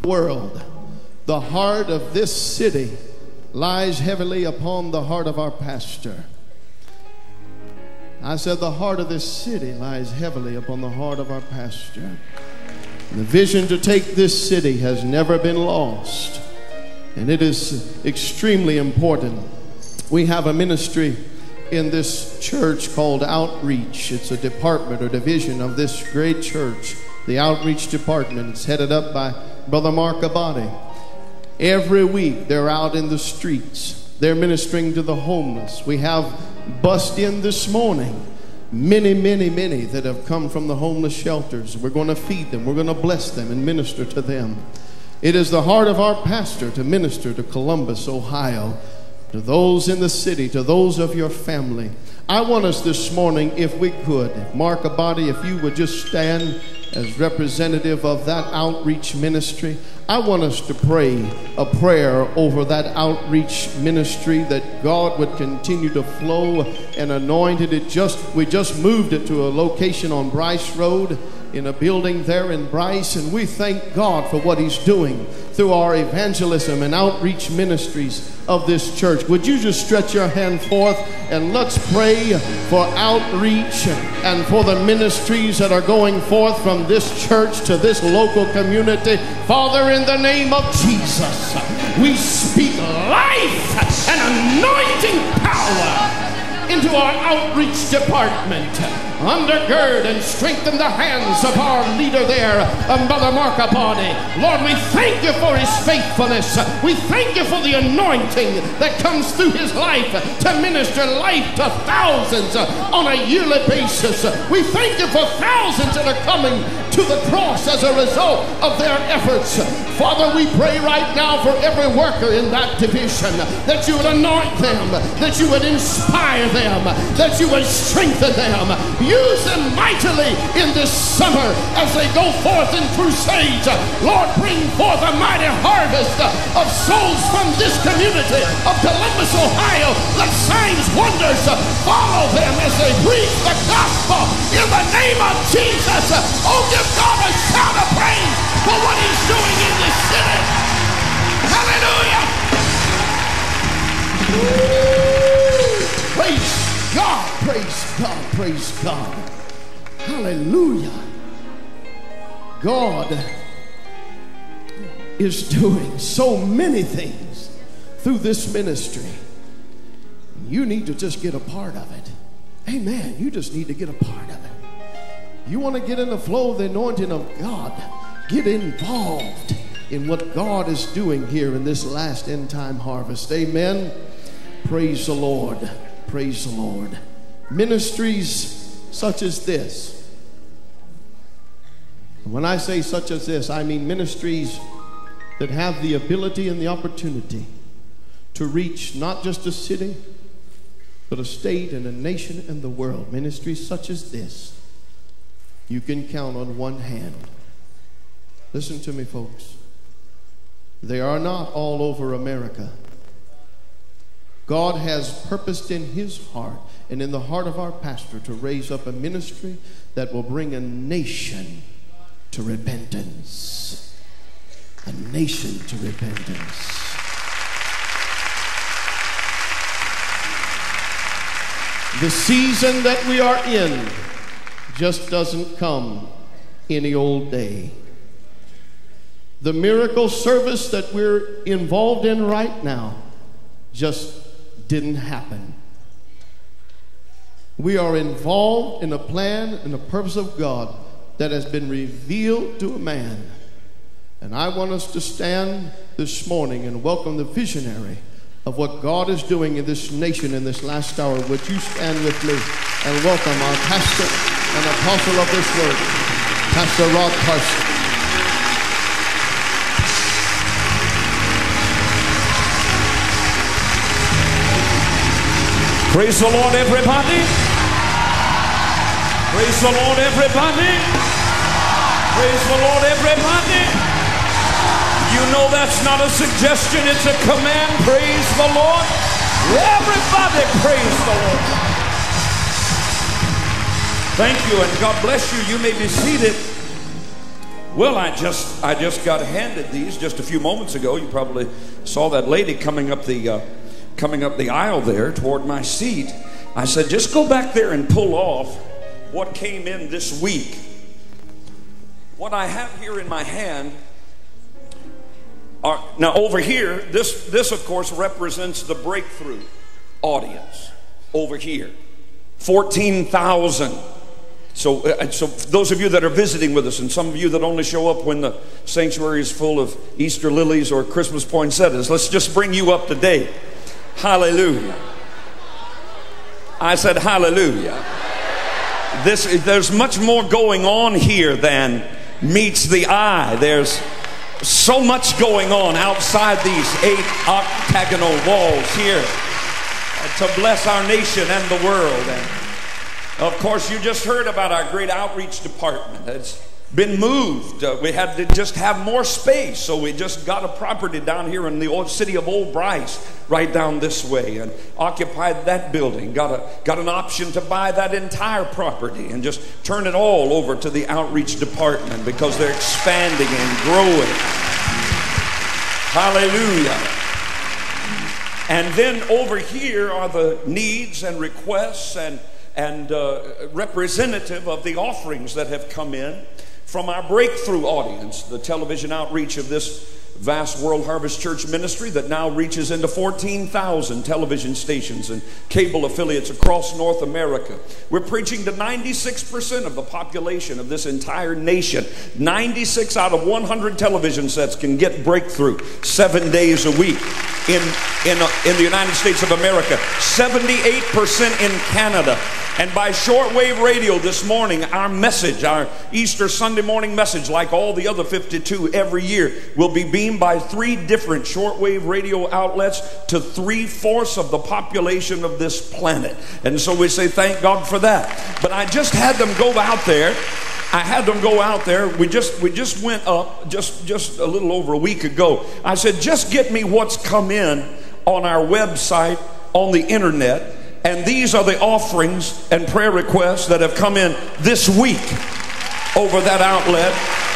world. The heart of this city lies heavily upon the heart of our pastor. I said the heart of this city lies heavily upon the heart of our pastor. The vision to take this city has never been lost, and it is extremely important. We have a ministry in this church called Outreach. It's a department or division of this great church, the Outreach Department. It's headed up by Brother Mark Abadi. Every week they're out in the streets. They're ministering to the homeless. We have bussed in this morning many that have come from the homeless shelters. We're going to feed them. We're going to bless them and minister to them. It is the heart of our pastor to minister to Columbus, Ohio, to those in the city, to those of your family. I want us this morning, if we could, Mark Abadi, if you would just stand as representative of that outreach ministry. I want us to pray a prayer over that outreach ministry, that God would continue to flow and anoint it. We just moved it to a location on Bryce Road, in a building there in Bryce, and we thank God for what he's doing through our evangelism and outreach ministries of this church. Would you just stretch your hand forth and let's pray for outreach and for the ministries that are going forth from this church to this local community. Father, in the name of Jesus, we speak life and anointing power into our outreach department. Undergird and strengthen the hands of our leader there, Brother Mark Abadi. Lord, we thank you for his faithfulness. We thank you for the anointing that comes through his life to minister life to thousands on a yearly basis. We thank you for thousands that are coming to the cross as a result of their efforts. Father, we pray right now for every worker in that division, that you would anoint them, that you would inspire them, that you would strengthen them. Use them mightily in this summer as they go forth in crusades. Lord, bring forth a mighty harvest of souls from this community of Columbus, Ohio. Let signs, wonders follow them as they preach the gospel in the name of Jesus. Oh, give God a shout of praise for what he's doing in this city. Hallelujah. Praise God, praise God, praise God. Hallelujah. God is doing so many things through this ministry. You need to just get a part of it. Amen. You just need to get a part of it. You want to get in the flow of the anointing of God. Get involved in what God is doing here in this last end time harvest. Amen. Praise the Lord. Praise the Lord. Ministries such as this. When I say such as this, I mean ministries that have the ability and the opportunity to reach not just a city, but a state and a nation and the world. Ministries such as this, you can count on one hand. Listen to me, folks. They are not all over America. God has purposed in his heart and in the heart of our pastor to raise up a ministry that will bring a nation to repentance. A nation to repentance. The season that we are in just doesn't come any old day. The miracle service that we're involved in right now just didn't happen. We are involved in a plan and a purpose of God that has been revealed to a man. And I want us to stand this morning and welcome the visionary of what God is doing in this nation in this last hour. Would you stand with me and welcome our pastor and apostle of this word, Pastor Rod Carson. Praise the Lord, everybody. Praise the Lord, everybody. Praise the Lord, everybody. You know that's not a suggestion, it's a command. Praise the Lord. Everybody praise the Lord. Thank you, and God bless you. You may be seated. Well, I just got handed these just a few moments ago. You probably saw that lady coming up the aisle there toward my seat. I said, just go back there and pull off what came in this week. What I have here in my hand are, now over here, this of course represents the breakthrough audience. Over here, 14,000. So those of you that are visiting with us, and some of you that only show up when the sanctuary is full of Easter lilies or Christmas poinsettias, let's just bring you up to date. Hallelujah. I said hallelujah. There's much more going on here than meets the eye. There's so much going on outside these 8 octagonal walls here to bless our nation and the world. And of course, you just heard about our great outreach department. It's been moved. We had to just have more space, so we just got a property down here in the old city of Old Bryce, right down this way, and occupied that building. Got an option to buy that entire property and just turn it all over to the outreach department because they're expanding and growing. Hallelujah. And then over here are the needs and requests and representative of the offerings that have come in from our breakthrough audience, the television outreach of this vast World Harvest Church ministry that now reaches into 14,000 television stations and cable affiliates across North America. We're preaching to 96% of the population of this entire nation. 96 out of 100 television sets can get breakthrough 7 days a week in the United States of America. 78% in Canada. And by shortwave radio this morning, our message, our Easter Sunday morning message, like all the other 52 every year, will be beamed by 3 different shortwave radio outlets to 3/4 of the population of this planet. And so we say thank God for that. But I just had them go out there. We just went up just a little over a week ago. I said, just get me what's come in on our website, on the internet. And these are the offerings and prayer requests that have come in this week over that outlet.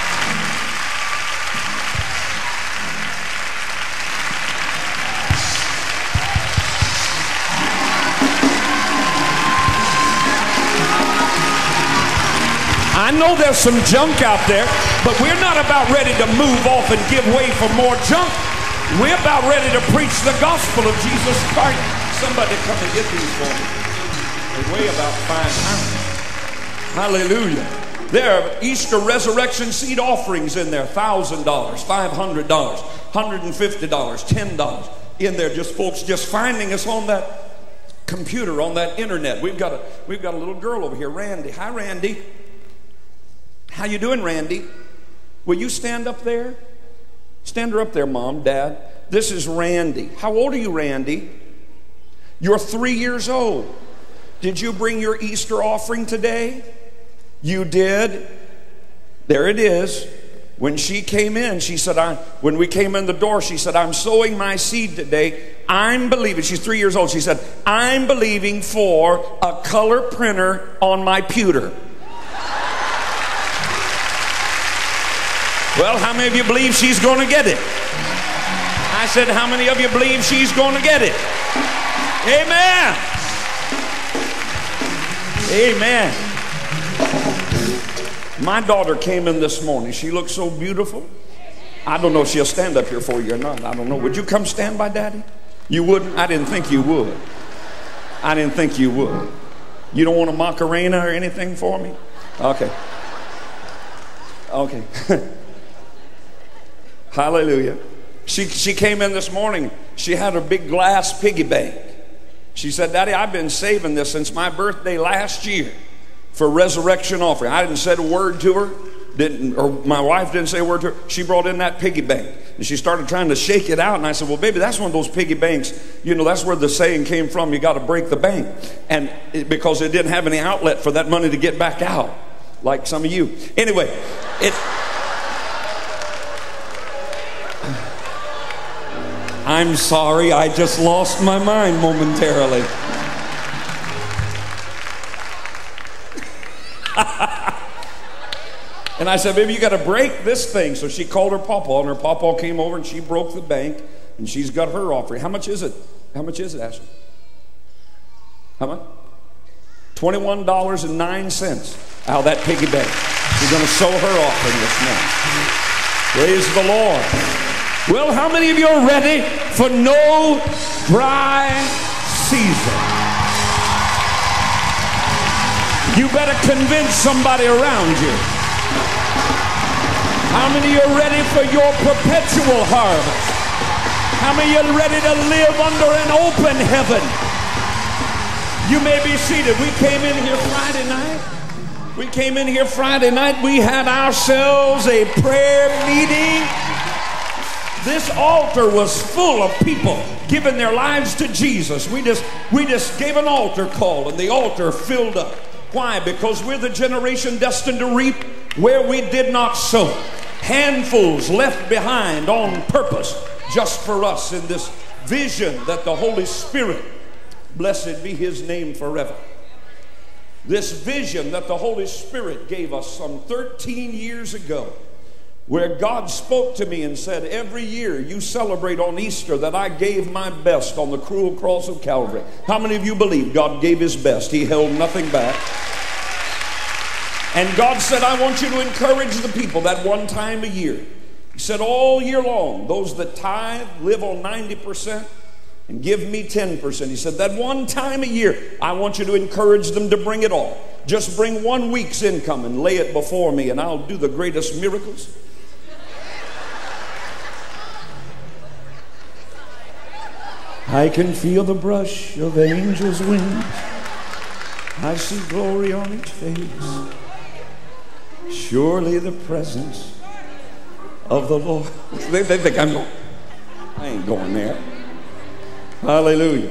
I know there's some junk out there, but we're not about ready to move off and give way for more junk. We're about ready to preach the gospel of Jesus Christ. Somebody come and get these for me. They weigh about 5 pounds. Hallelujah. There are Easter resurrection seed offerings in there. $1,000, $500, $150, $10 in there. Just folks just finding us on that computer, on that internet. We've got a little girl over here, Randy. Hi, Randy. How you doing, Randy? Will you stand up there? Stand her up there, Mom, Dad. This is Randy. How old are you, Randy? You're 3 years old. Did you bring your Easter offering today? You did. There it is. When she came in, she said, when we came in the door, she said, I'm sowing my seed today. I'm believing, she's 3 years old. She said, I'm believing for a color printer on my pewter. Well, how many of you believe she's going to get it? I said, how many of you believe she's going to get it? Amen. Amen. My daughter came in this morning. She looks so beautiful. I don't know if she'll stand up here for you or not. I don't know. Would you come stand by Daddy? You wouldn't? I didn't think you would. I didn't think you would. You don't want a Macarena or anything for me? Okay. Okay. Hallelujah. She came in this morning. She had her big glass piggy bank. She said, Daddy, I've been saving this since my birthday last year for resurrection offering. I didn't say a word to her. Or my wife didn't say a word to her. She brought in that piggy bank. And she started trying to shake it out. And I said, well, baby, that's one of those piggy banks. You know, that's where the saying came from. You got to break the bank. And because it didn't have any outlet for that money to get back out, like some of you. Anyway, I'm sorry, I just lost my mind momentarily. And I said, baby, you got to break this thing. So she called her pawpaw, and her pawpaw came over, and she broke the bank, and she's got her offering. How much is it? How much is it, Ashley? How much? $21.09 out of that piggy bank. She's going to sow her offering this morning. Praise the Lord. Well, how many of you are ready for no dry season? You better convince somebody around you. How many of you are ready for your perpetual harvest? How many of you are ready to live under an open heaven? You may be seated. We came in here Friday night. We had ourselves a prayer meeting. This altar was full of people giving their lives to Jesus. We just gave an altar call, and the altar filled up. Why? Because we're the generation destined to reap where we did not sow. Handfuls left behind on purpose just for us in this vision that the Holy Spirit, blessed be his name forever. This vision that the Holy Spirit gave us some 13 years ago, where God spoke to me and said, every year you celebrate on Easter that I gave my best on the cruel cross of Calvary. How many of you believe God gave his best? He held nothing back. And God said, I want you to encourage the people that one time a year. He said, all year long, those that tithe live on 90% and give me 10%. He said, that one time a year, I want you to encourage them to bring it all. Just bring 1 week's income and lay it before me, and I'll do the greatest miracles. I can feel the brush of angels' wings. I see glory on each face. Surely the presence of the Lord. They think I'm going. I ain't going there. Hallelujah.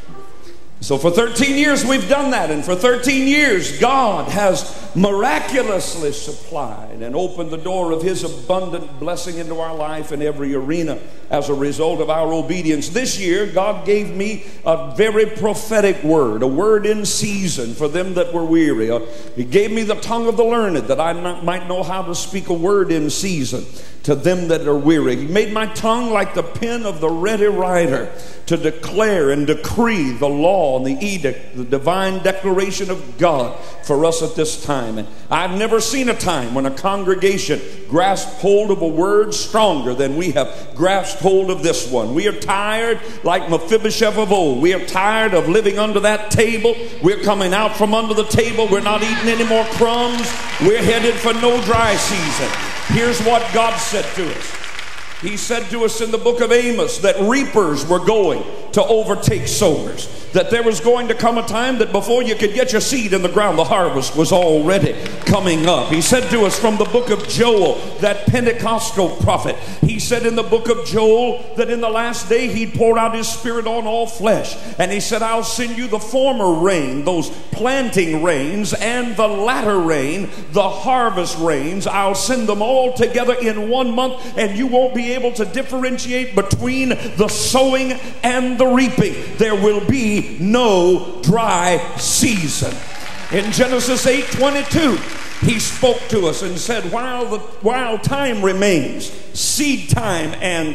So for 13 years we've done that, and for 13 years God has miraculously supplied and opened the door of his abundant blessing into our life in every arena as a result of our obedience. This year God gave me a very prophetic word, a word in season for them that were weary. He gave me the tongue of the learned that I might know how to speak a word in season to them that are weary. He made my tongue like the pen of the ready writer to declare and decree the law and the edict, the divine declaration of God for us at this time. And I've never seen a time when a congregation grasped hold of a word stronger than we have grasped hold of this one. We are tired like Mephibosheth of old. We are tired of living under that table. We're coming out from under the table. We're not eating any more crumbs. We're headed for no dry season. Here's what God said to us. He said to us in the book of Amos that reapers were going to overtake sowers. That there was going to come a time that before you could get your seed in the ground, the harvest was already coming up. He said to us from the book of Joel, that Pentecostal prophet, he said in the book of Joel that in the last day he'd pour out his spirit on all flesh. And he said, I'll send you the former rain, those planting rains, and the latter rain, the harvest rains. I'll send them all together in 1 month, and you won't be able to differentiate between the sowing and the reaping. There will be no dry season. In Genesis 8:22, he spoke to us and said, while time remains, seed time, and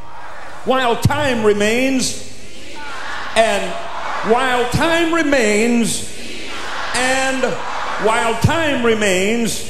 while time remains, and while time remains, and while time remains,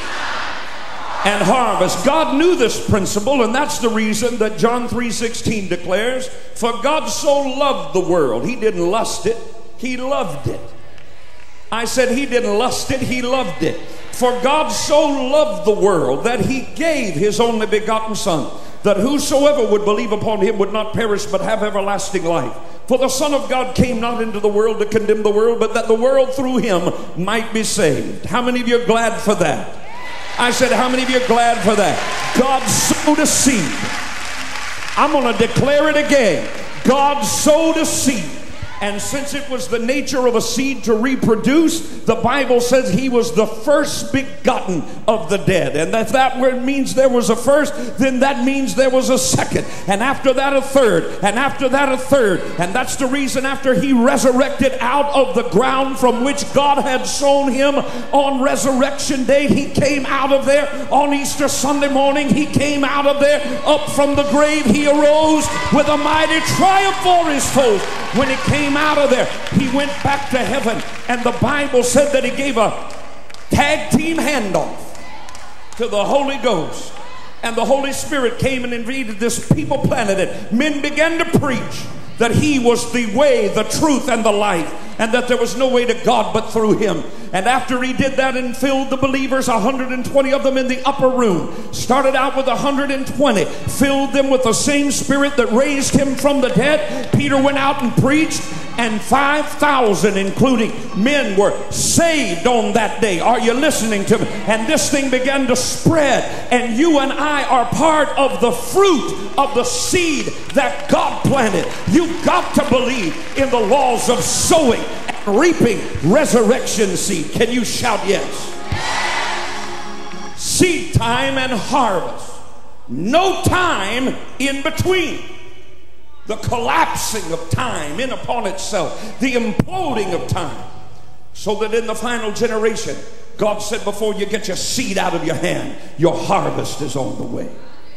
and harvest. God knew this principle, and that's the reason that John 3:16 declares, for God so loved the world. He didn't lust it, he loved it. I said he didn't lust it, he loved it. For God so loved the world that he gave his only begotten Son, that whosoever would believe upon him would not perish but have everlasting life. For the Son of God came not into the world to condemn the world, but that the world through him might be saved. How many of you are glad for that? I said, how many of you are glad for that? God sowed a seed. I'm going to declare it again. God sowed a seed And since it was the nature of a seed to reproduce, the Bible says he was the first begotten of the dead. And if that word means there was a first, then that means there was a second. And after that, a third. And after that, a third. And that's the reason after he resurrected out of the ground from which God had sown him on Resurrection Day, he came out of there. On Easter Sunday morning, he came out of there. Up from the grave, he arose with a mighty triumph for his foes. When he came out of there, he went back to heaven, and the Bible said that he gave a tag team handoff to the Holy Ghost, and the Holy Spirit came and invaded this people planet, and men began to preach that he was the way, the truth, and the life, and that there was no way to God but through him. And after he did that and filled the believers, 120 of them in the upper room, started out with 120, filled them with the same Spirit that raised him from the dead. Peter went out and preached, and 5,000, including men, were saved on that day. Are you listening to me? And this thing began to spread, and you and I are part of the fruit of the seed that God planted. You've got to believe in the laws of sowing and reaping resurrection seed. Can you shout yes? Seed time and harvest. No time in between. The collapsing of time in upon itself, the imploding of time, so that in the final generation, God said, before you get your seed out of your hand, your harvest is on the way.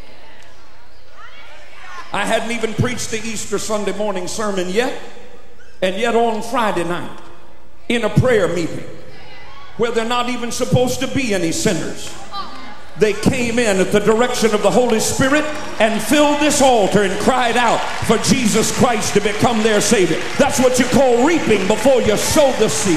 I hadn't even preached the Easter Sunday morning sermon yet, and yet on Friday night, in a prayer meeting, where they're not even supposed to be any sinners, they came in at the direction of the Holy Spirit and filled this altar and cried out for Jesus Christ to become their Savior. That's what you call reaping before you sow the seed.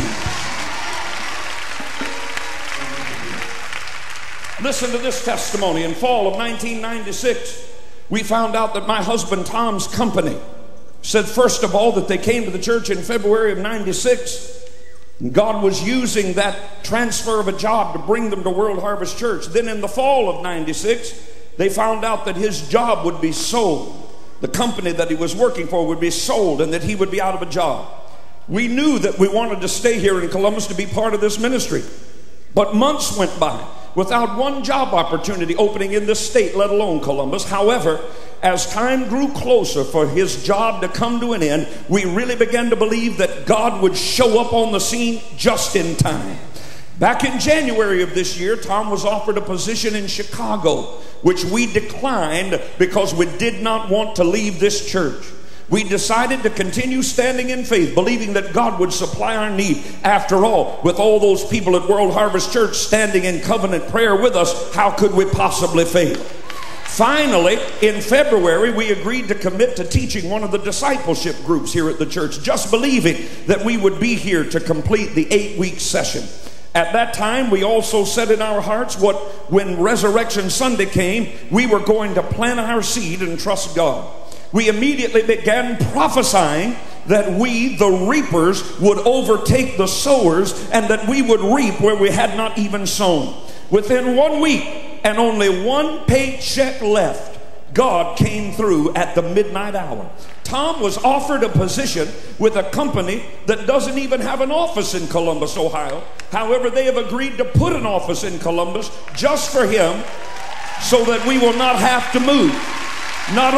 Listen to this testimony. In fall of 1996, we found out that my husband Tom's company said, first of all, that they came to the church in February of 96. God was using that transfer of a job to bring them to World Harvest Church. Then in the fall of 96, they found out that his job would be sold. The company that he was working for would be sold, and that he would be out of a job. We knew that we wanted to stay here in Columbus to be part of this ministry. But months went by without one job opportunity opening in this state, let alone Columbus. However, as time grew closer for his job to come to an end, we really began to believe that God would show up on the scene just in time. Back in January of this year, Tom was offered a position in Chicago, which we declined because we did not want to leave this church. We decided to continue standing in faith, believing that God would supply our need. After all, with all those people at World Harvest Church standing in covenant prayer with us, how could we possibly fail? Finally, in February, we agreed to commit to teaching one of the discipleship groups here at the church, just believing that we would be here to complete the 8-week session. At that time, we also said in our hearts when Resurrection Sunday came, we were going to plant our seed and trust God. We immediately began prophesying that we, the reapers, would overtake the sowers, and that we would reap where we had not even sown. Within 1 week, and only one paycheck left, God came through at the midnight hour. Tom was offered a position with a company that doesn't even have an office in Columbus, Ohio. However, they have agreed to put an office in Columbus just for him, so that we will not have to move. Not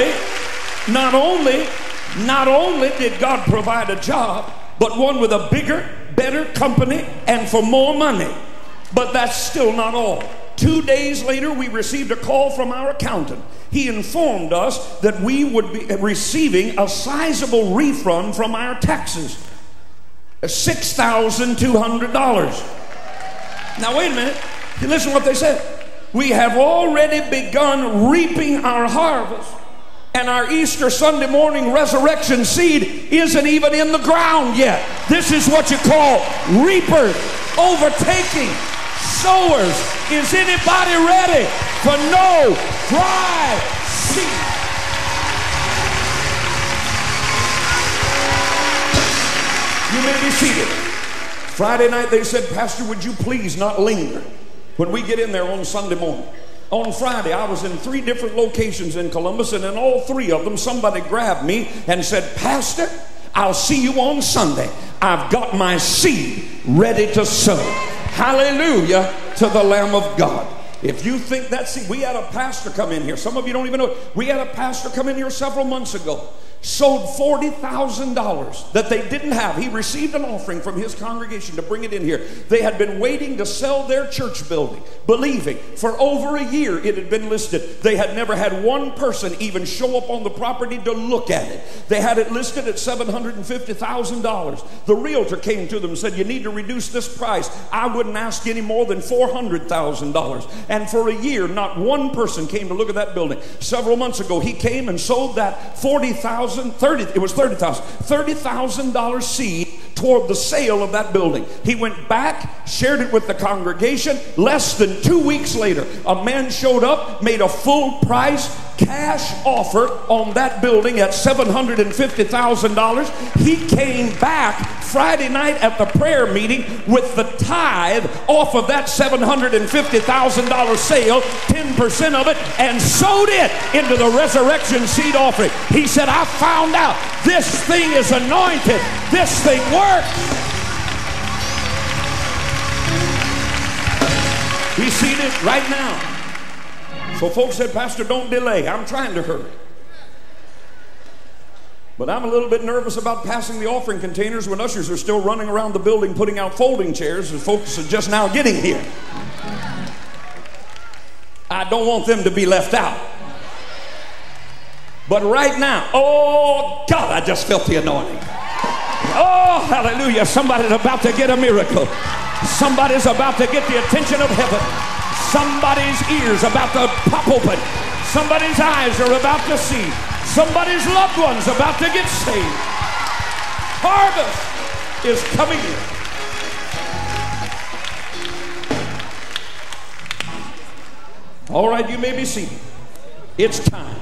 only did God provide a job, but one with a bigger, better company and for more money. But that's still not all. 2 days later, we received a call from our accountant. He informed us that we would be receiving a sizable refund from our taxes, $6,200. Now wait a minute, listen to what they said. We have already begun reaping our harvest, and our Easter Sunday morning resurrection seed isn't even in the ground yet. This is what you call reapers overtaking sowers. Is anybody ready for no dry seed? You may be seated. Friday night they said, Pastor, would you please not linger when we get in there on Sunday morning? On Friday, I was in 3 different locations in Columbus, and in all 3 of them, somebody grabbed me and said, Pastor, I'll see you on Sunday. I've got my seed ready to sow. Hallelujah to the Lamb of God. If you think that seed, we had a pastor come in here. Some of you don't even know. We had a pastor come in here several months ago. Sold $40,000 that they didn't have. He received an offering from his congregation to bring it in here. They had been waiting to sell their church building, believing for over a year it had been listed. They had never had one person even show up on the property to look at it. They had it listed at $750,000. The realtor came to them and said, you need to reduce this price. I wouldn't ask any more than $400,000. And for a year, not one person came to look at that building. Several months ago, he came and sold that $30,000 seed toward the sale of that building. He went back, shared it with the congregation. Less than 2 weeks later, a man showed up, made a full price cash offer on that building at $750,000. He came back Friday night at the prayer meeting with the tithe off of that $750,000 sale, 10% of it, and sowed it into the resurrection seed offering. He said, I found out this thing is anointed. This thing works. He's seated right now. So folks said, Pastor, don't delay. I'm trying to hurry. But I'm a little bit nervous about passing the offering containers when ushers are still running around the building putting out folding chairs and folks are just now getting here. I don't want them to be left out. But right now, oh God, I just felt the anointing. Oh, hallelujah. Somebody's about to get a miracle. Somebody's about to get the attention of heaven. Somebody's ears about to pop open. Somebody's eyes are about to see. Somebody's loved one's about to get saved. Harvest is coming in. All right, you may be seated. It's time.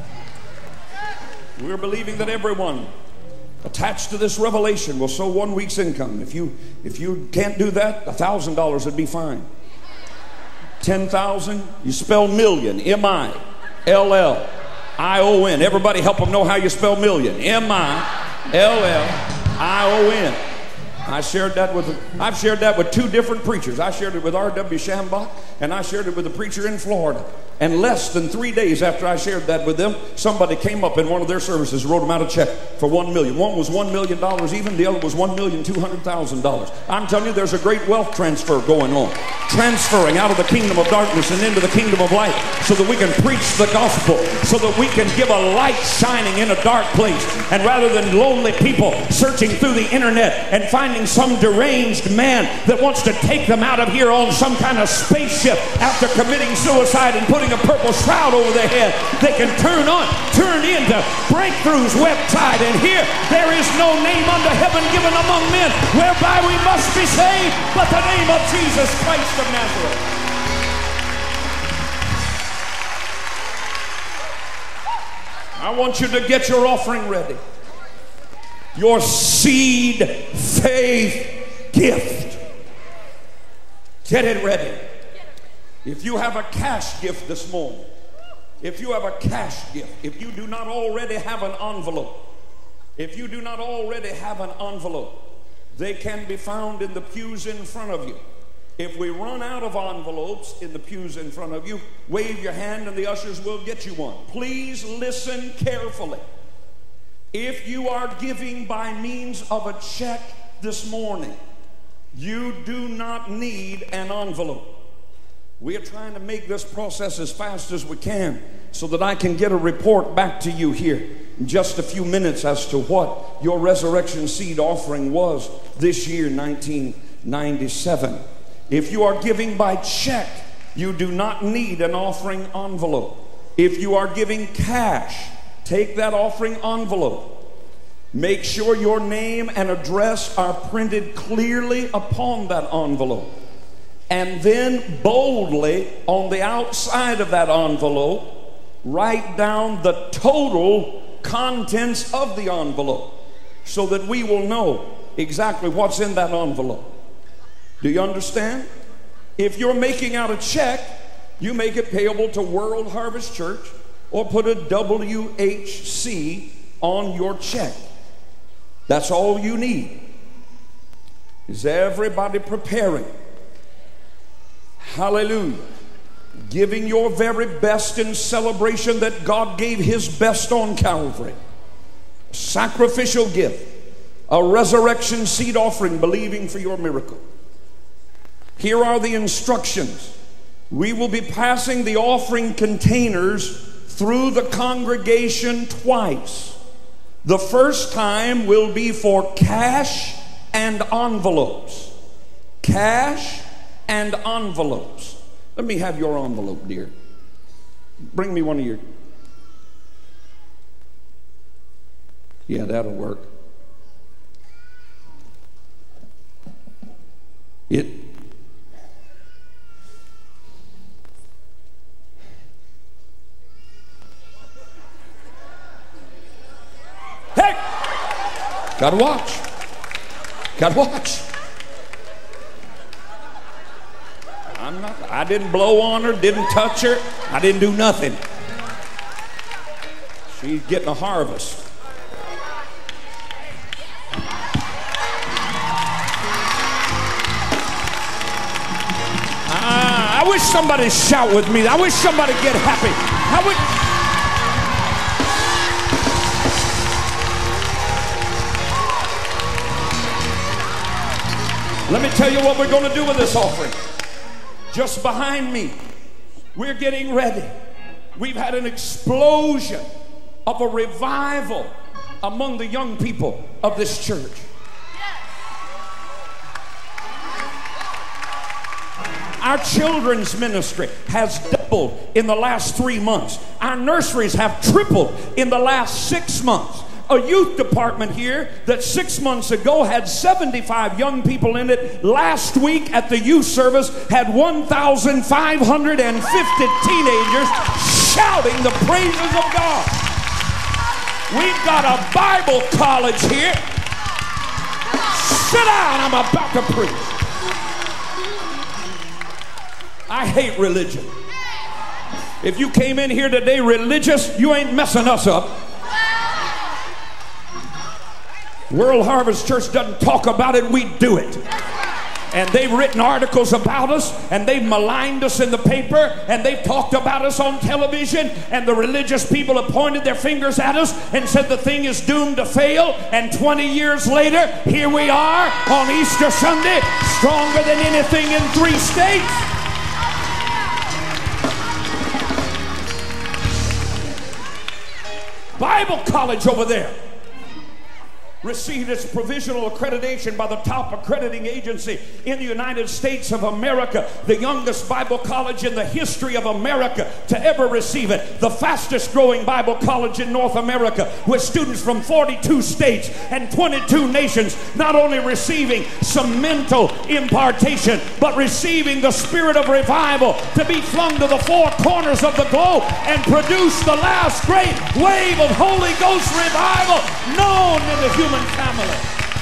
We're believing that everyone attached to this revelation will sow 1 week's income. If you can't do that, $1,000 would be fine. 10,000, you spell million, M-I-L-L-I-O-N. Everybody help them know how you spell million. M-I-L-L-I-O-N. I've shared that with 2 different preachers. I shared it with R.W. Shambach, and I shared it with a preacher in Florida. And less than 3 days after I shared that with them, somebody came up in one of their services, wrote them out a check for $1 million. One was $1 million even, the other was $1,200,000. I'm telling you, there's a great wealth transfer going on. Transferring out of the kingdom of darkness and into the kingdom of light so that we can preach the gospel, so that we can give a light shining in a dark place. And rather than lonely people searching through the internet and finding some deranged man that wants to take them out of here on some kind of spaceship after committing suicide and putting a purple shroud over their head, they can turn into Breakthrough's website, and here there is no name under heaven given among men whereby we must be saved but the name of Jesus Christ of Nazareth. I want you to get your offering ready. Your seed faith gift. Get it ready. If you have a cash gift this morning, if you have a cash gift, if you do not already have an envelope, they can be found in the pews in front of you. If we run out of envelopes in the pews in front of you, wave your hand and the ushers will get you one. Please listen carefully. If you are giving by means of a check this morning, you do not need an envelope. We are trying to make this process as fast as we can so that I can get a report back to you here in just a few minutes as to what your resurrection seed offering was this year, 1997. If you are giving by check, you do not need an offering envelope. If you are giving cash, take that offering envelope. Make sure your name and address are printed clearly upon that envelope. And then boldly on the outside of that envelope, write down the total contents of the envelope so that we will know exactly what's in that envelope. Do you understand? If you're making out a check, you make it payable to World Harvest Church or put a WHC on your check. That's all you need, is everybody preparing. Hallelujah. Giving your very best in celebration that God gave his best on Calvary. Sacrificial gift. A resurrection seed offering, believing for your miracle. Here are the instructions. We will be passing the offering containers through the congregation twice. The first time will be for cash and envelopes. Cash and envelopes. Let me have your envelope, dear. Bring me one of your. Yeah, that'll work. Hey! Gotta watch. Gotta watch. I didn't blow on her, didn't touch her, I didn't do nothing. She's getting a harvest. I wish somebody shout with me. I wish somebody get happy. Let me tell you what we're going to do with this offering. Just behind me, we're getting ready. We've had an explosion of a revival among the young people of this church. Our children's ministry has doubled in the last 3 months. Our nurseries have tripled in the last 6 months. A youth department here that 6 months ago had 75 young people in it, last week at the youth service had 1,550 teenagers shouting the praises of God. We've got a Bible college here. Sit down, I'm about to preach. I hate religion. If you came in here today religious, you ain't messing us up. World Harvest Church doesn't talk about it, we do it. And they've written articles about us, and they've maligned us in the paper, and they've talked about us on television, and the religious people have pointed their fingers at us and said the thing is doomed to fail. And 20 years later, here we are on Easter Sunday, stronger than anything in 3 states. Bible college over there received its provisional accreditation by the top accrediting agency in the United States of America, the youngest Bible college in the history of America to ever receive it, the fastest growing Bible college in North America, with students from 42 states and 22 nations, not only receiving some mental impartation, but receiving the spirit of revival to be flung to the 4 corners of the globe and produce the last great wave of Holy Ghost revival known in the human family.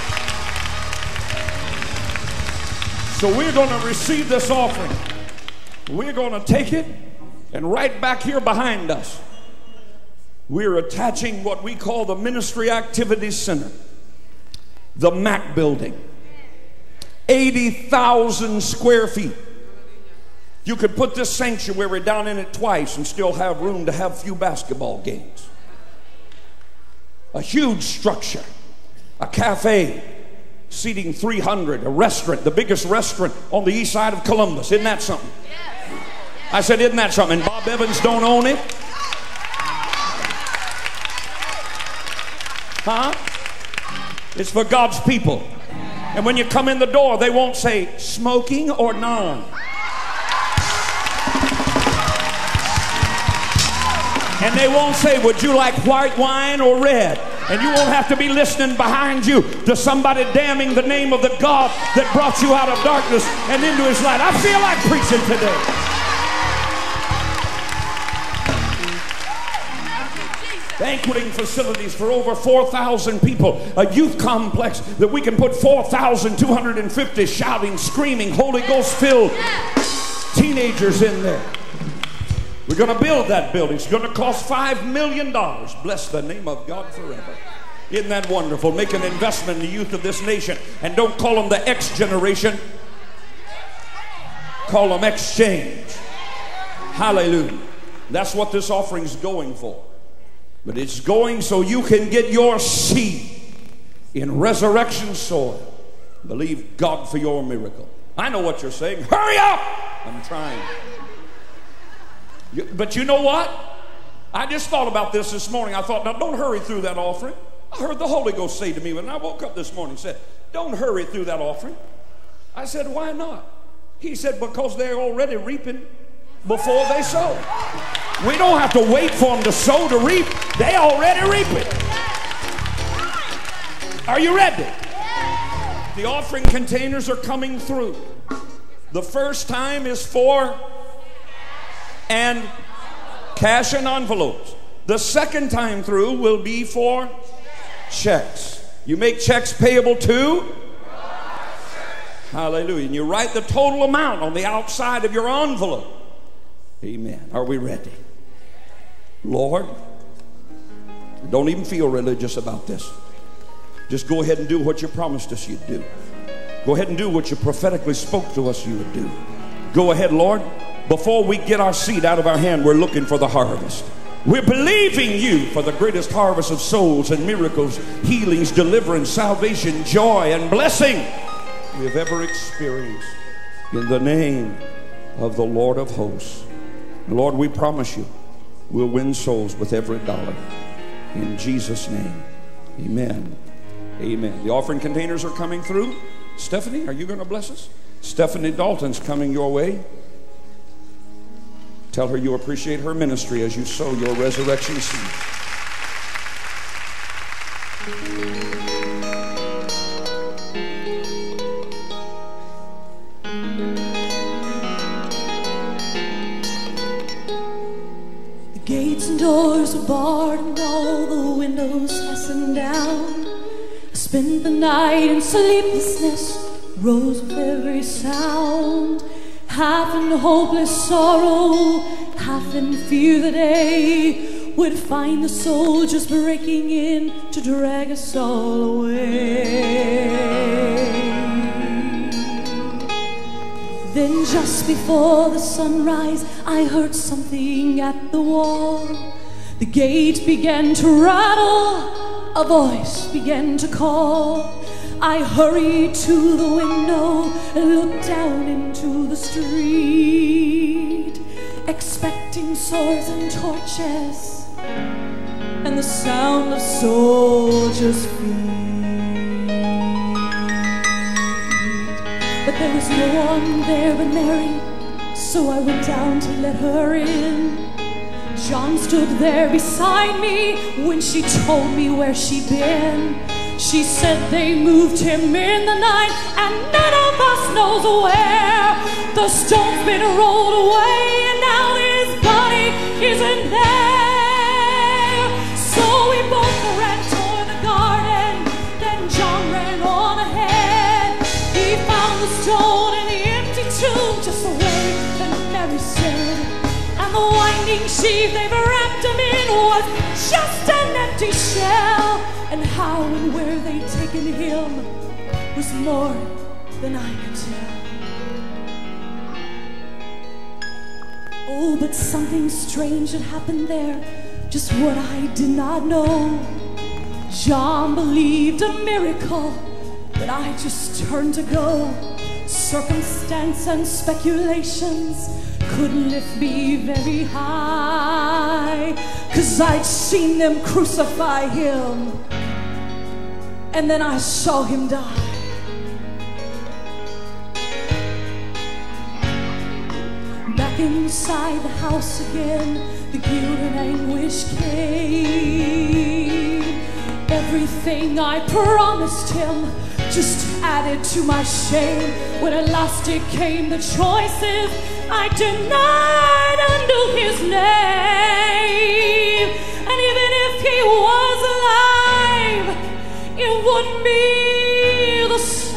So we're going to receive this offering. We're going to take it, and right back here behind us, we're attaching what we call the Ministry Activities Center, the MAC building, 80,000 square feet. You could put this sanctuary down in it twice and still have room to have a few basketball games. A huge structure. A cafe seating 300, a restaurant, the biggest restaurant on the east side of Columbus. Isn't that something? I said, isn't that something? And Bob Evans don't own it? Huh? It's for God's people. And when you come in the door, they won't say smoking or none. And they won't say, would you like white wine or red? And you won't have to be listening behind you to somebody damning the name of the God that brought you out of darkness and into his light. I feel like preaching today. Banqueting facilities for over 4,000 people. A youth complex that we can put 4,250 shouting, screaming, Holy Ghost filled teenagers in there. We're going to build that building. It's going to cost $5 million. Bless the name of God forever. Isn't that wonderful? Make an investment in the youth of this nation. And don't call them the X generation. Call them exchange. Hallelujah. That's what this offering's going for. But it's going so you can get your seed in resurrection soil. Believe God for your miracle. I know what you're saying. Hurry up! I'm trying. But you know what? I just thought about this morning. I thought, now don't hurry through that offering. I heard the Holy Ghost say to me when I woke up this morning, said, don't hurry through that offering. I said, why not? He said, because they're already reaping before they sow. We don't have to wait for them to sow to reap. They already reaping. Are you ready? The offering containers are coming through. The first time is for and cash and envelopes. The second time through will be for checks. You make checks payable to? Hallelujah. And you write the total amount on the outside of your envelope. Amen. Are we ready? Lord, don't even feel religious about this. Just go ahead and do what you promised us you'd do. Go ahead and do what you prophetically spoke to us you would do. Go ahead, Lord. Before we get our seed out of our hand, we're looking for the harvest. We're believing you for the greatest harvest of souls and miracles, healings, deliverance, salvation, joy, and blessing we have ever experienced. In the name of the Lord of hosts. Lord, we promise you we'll win souls with every dollar. In Jesus' name, amen. Amen. The offering containers are coming through. Stephanie, are you going to bless us? Stephanie Dalton's coming your way. Tell her you appreciate her ministry as you sow your resurrection seed. The gates and doors were barred and all the windows fastened down. I spent the night in sleeplessness, rose with every sound. Half in hopeless sorrow, half in fear that I would find the soldiers breaking in to drag us all away. Then just before the sunrise, I heard something at the wall. The gate began to rattle, a voice began to call. I hurried to the window and looked down into the street, expecting swords and torches and the sound of soldiers' feet. But there was no one there but Mary, so I went down to let her in. John stood there beside me when she told me where she'd been. She said they moved him in the night and none of us knows where. The stone's been rolled away and now his body isn't there. So we both ran toward the garden, then John ran on ahead. He found the stone in the empty tomb just the way that Mary said. And the winding sheet they've wrapped him in was just an empty shell. And how and where they'd taken him was more than I could tell. Oh, but something strange had happened there, just what I did not know. John believed a miracle, but I just turned to go. Circumstance and speculations couldn't lift me very high, 'cause I'd seen them crucify him, and then I saw him die. Back inside the house again, the guilt and anguish came. Everything I promised him just added to my shame. When at last it came, the choices I denied under his name. And even if he was alive, it wouldn't be the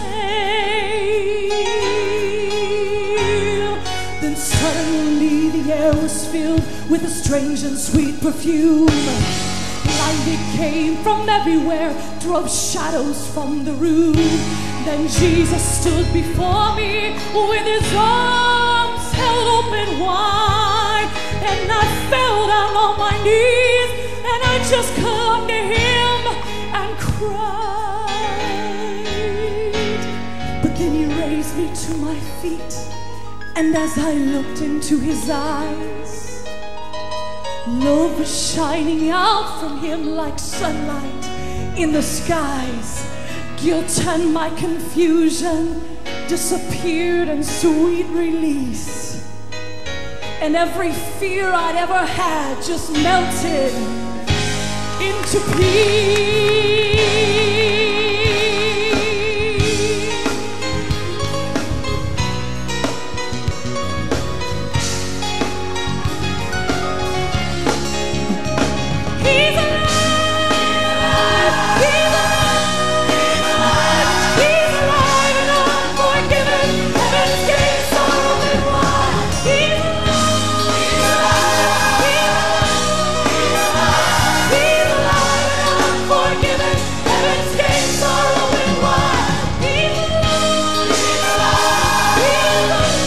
same. Then suddenly the air was filled with a strange and sweet perfume, and it came from everywhere, drove shadows from the roof. Then Jesus stood before me with his arms held open wide, and I fell down on my knees and I just clung to him and cried. But then he raised me to my feet, and as I looked into his eyes, love was shining out from him like sunlight in the skies. Guilt and my confusion disappeared in sweet release, and every fear I'd ever had just melted into peace. He's alive! He's alive! He's alive and I'm forgiven. Heaven's gates are open wide. He's alive! He's alive! He's alive and I'm forgiven. Heaven's gates are open wide. He's alive! He's alive! He's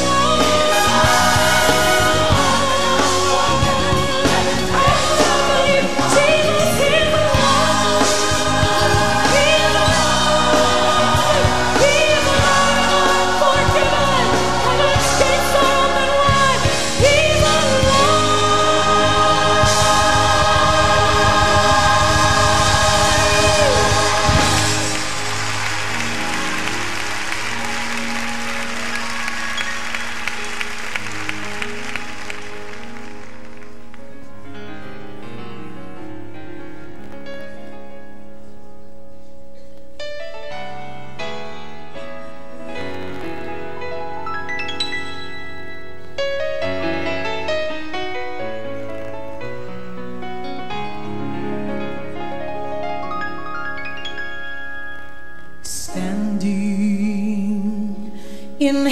standing in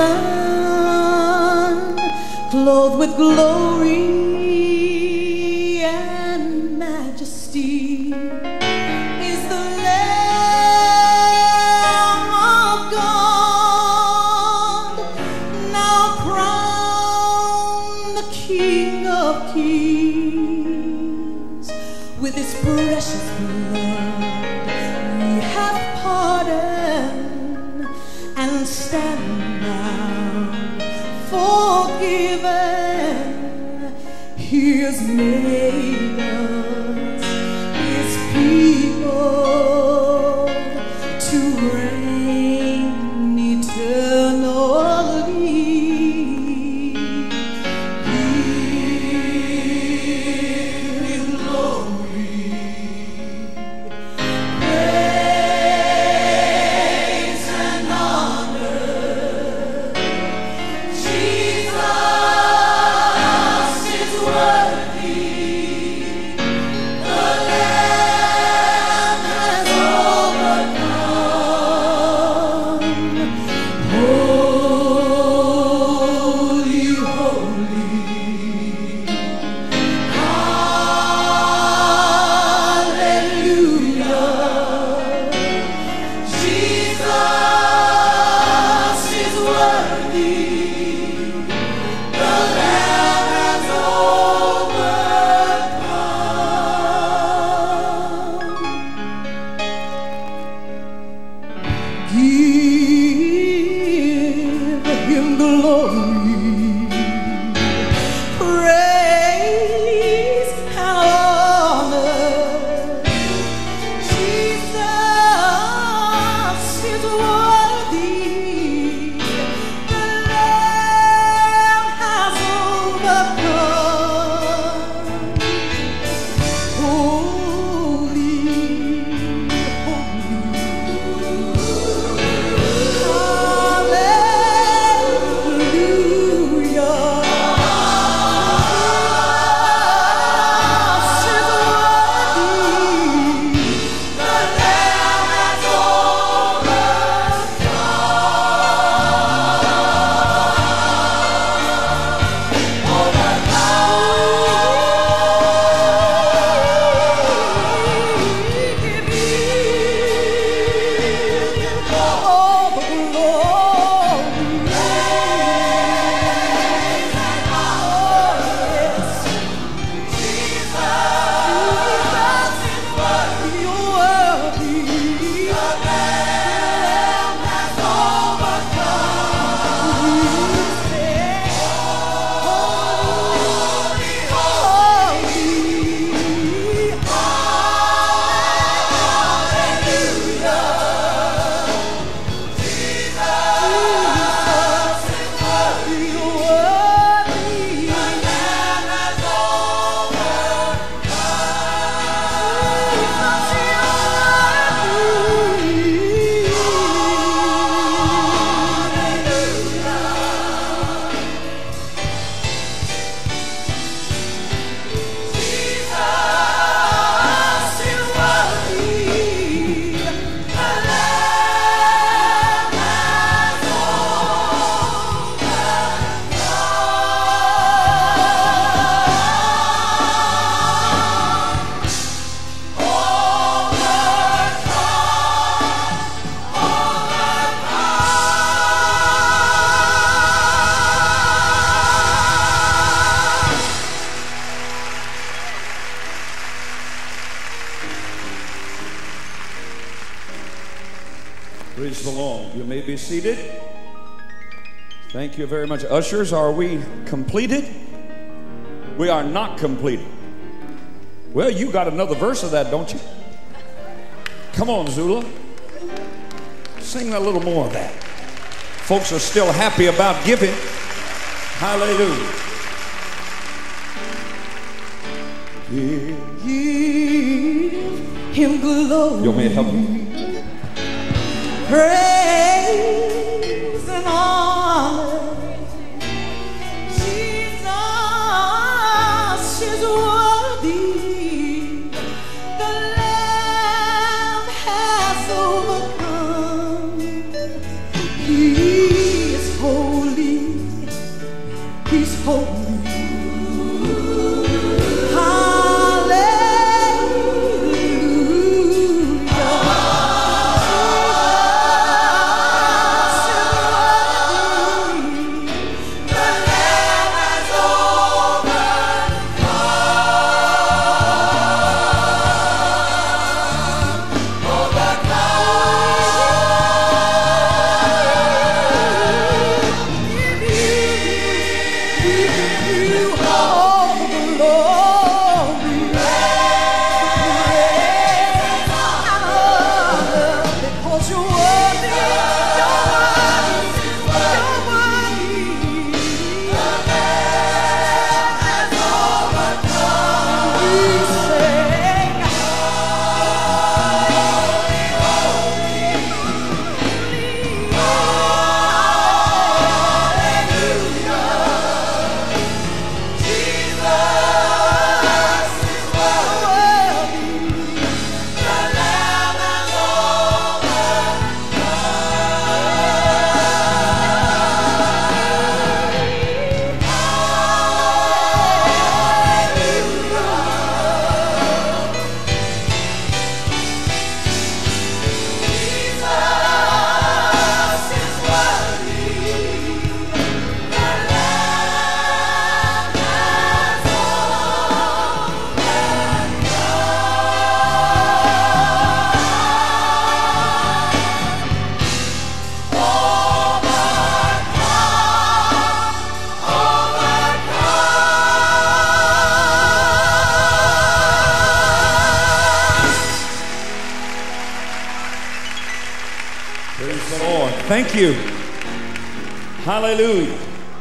heaven, clothed with glory and majesty, is the Lamb of God, now crowned the King of Kings. With his precious blood we have pardon and stand now forgiven. He has made us his people to reign eternally. Give him glory, praise and honor. Jesus is worthy. Praise the Lord. You may be seated. Thank you very much. Ushers, are we completed? We are not completed. Well, you got another verse of that, don't you? Come on, Zula. Sing a little more of that. Folks are still happy about giving. Hallelujah. Give him glory. You want me to help you? Praise and honor. Jesus is worthy. The Lamb has overcome. He is holy. He's holy. Thank you. Hallelujah.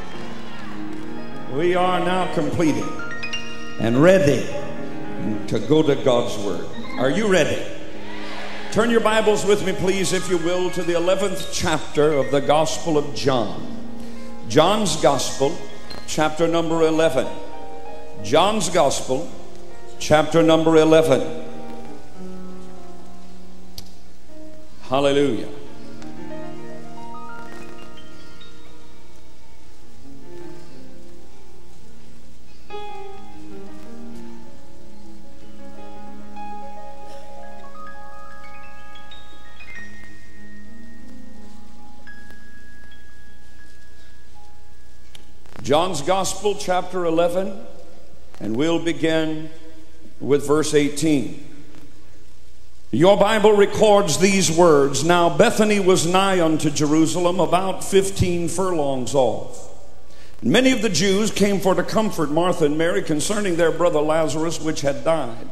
We are now completed and ready to go to God's Word. Are you ready? Turn your Bibles with me, please, if you will, to the 11th chapter of the Gospel of John. John's Gospel, chapter number 11. John's Gospel, chapter number 11. Hallelujah. John's Gospel, chapter 11, and we'll begin with verse 18. Your Bible records these words. Now Bethany was nigh unto Jerusalem, about 15 furlongs off. And many of the Jews came for to comfort Martha and Mary concerning their brother Lazarus, which had died.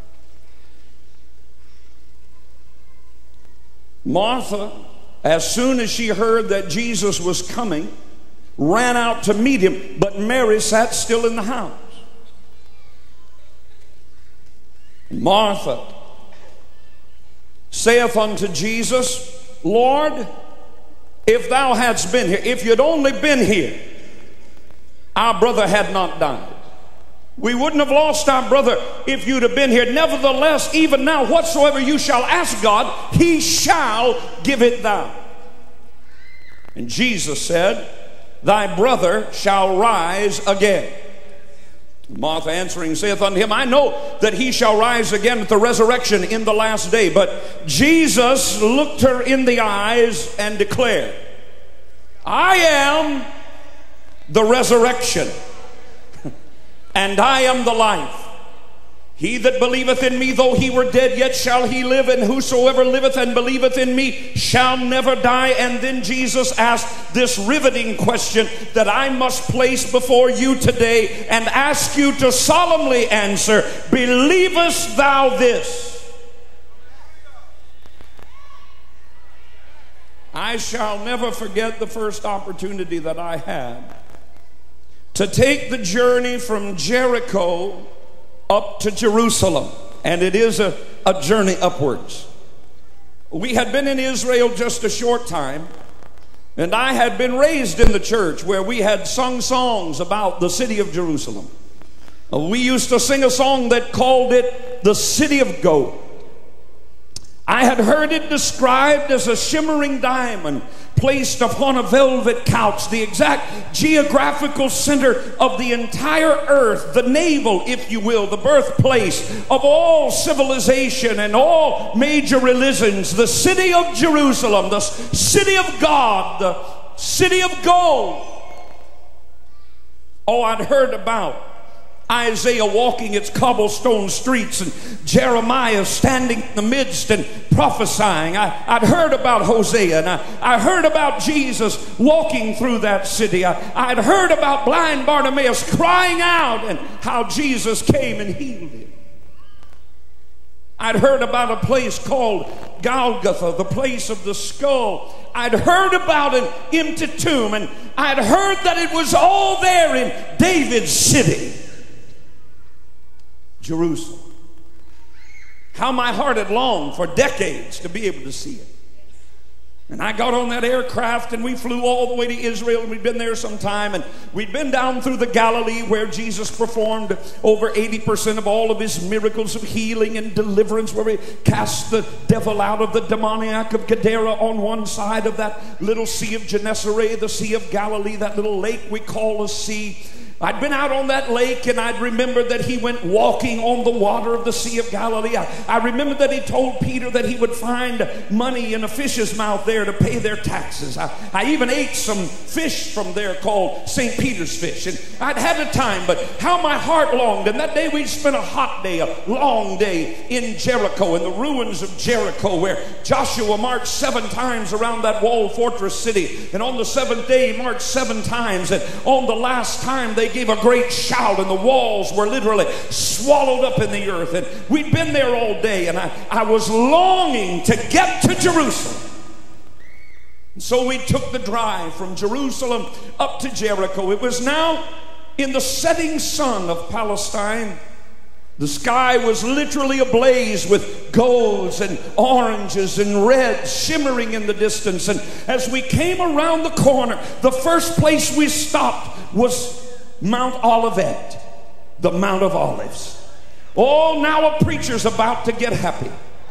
Martha, as soon as she heard that Jesus was coming, ran out to meet him, but Mary sat still in the house. Martha saith unto Jesus, Lord, if thou hadst been here, if you'd only been here, our brother had not died. We wouldn't have lost our brother if you'd have been here. Nevertheless, even now, whatsoever you shall ask God, he shall give it thou. And Jesus said, thy brother shall rise again. Martha answering saith unto him, I know that he shall rise again at the resurrection in the last day. But Jesus looked her in the eyes and declared, I am the resurrection and I am the life. He that believeth in me, though he were dead, yet shall he live. And whosoever liveth and believeth in me shall never die. And then Jesus asked this riveting question that I must place before you today and ask you to solemnly answer. Believest thou this? I shall never forget the first opportunity that I had to take the journey from Jericho up to Jerusalem. And it is a journey upwards. We had been in Israel just a short time, and I had been raised in the church where we had sung songs about the city of Jerusalem. We used to sing a song that called it the City of Gold. I had heard it described as a shimmering diamond placed upon a velvet couch, the exact geographical center of the entire earth, the navel, if you will, the birthplace of all civilization and all major religions, the city of Jerusalem, the city of God, the city of gold. Oh, I'd heard about Isaiah walking its cobblestone streets and Jeremiah standing in the midst and prophesying. I'd heard about Hosea, and I heard about Jesus walking through that city. I'd heard about blind Bartimaeus crying out and how Jesus came and healed him. I'd heard about a place called Golgotha, the place of the skull. I'd heard about an empty tomb, and I'd heard that it was all there in David's city, Jerusalem. How my heart had longed for decades to be able to see it. And I got on that aircraft and we flew all the way to Israel, and we'd been there some time, and we'd been down through the Galilee where Jesus performed over 80% of all of his miracles of healing and deliverance, where he cast the devil out of the demoniac of Gadara on one side of that little Sea of Gennesaret, the Sea of Galilee, that little lake we call a sea. I'd been out on that lake, and I'd remembered that he went walking on the water of the Sea of Galilee. I remembered that he told Peter that he would find money in a fish's mouth there to pay their taxes. I even ate some fish from there called St. Peter's fish, and I'd had a time, but how my heart longed. And that day we'd spent a hot day, a long day in Jericho, in the ruins of Jericho, where Joshua marched 7 times around that walled fortress city, and on the 7th day he marched 7 times, and on the last time they gave a great shout, and the walls were literally swallowed up in the earth. And we'd been there all day, and I was longing to get to Jerusalem. And so we took the drive from Jerusalem up to Jericho. It was now in the setting sun of Palestine. The sky was literally ablaze with golds and oranges and reds shimmering in the distance. And as we came around the corner, the first place we stopped was Mount Olivet, the Mount of Olives. Oh, now a preacher's about to get happy.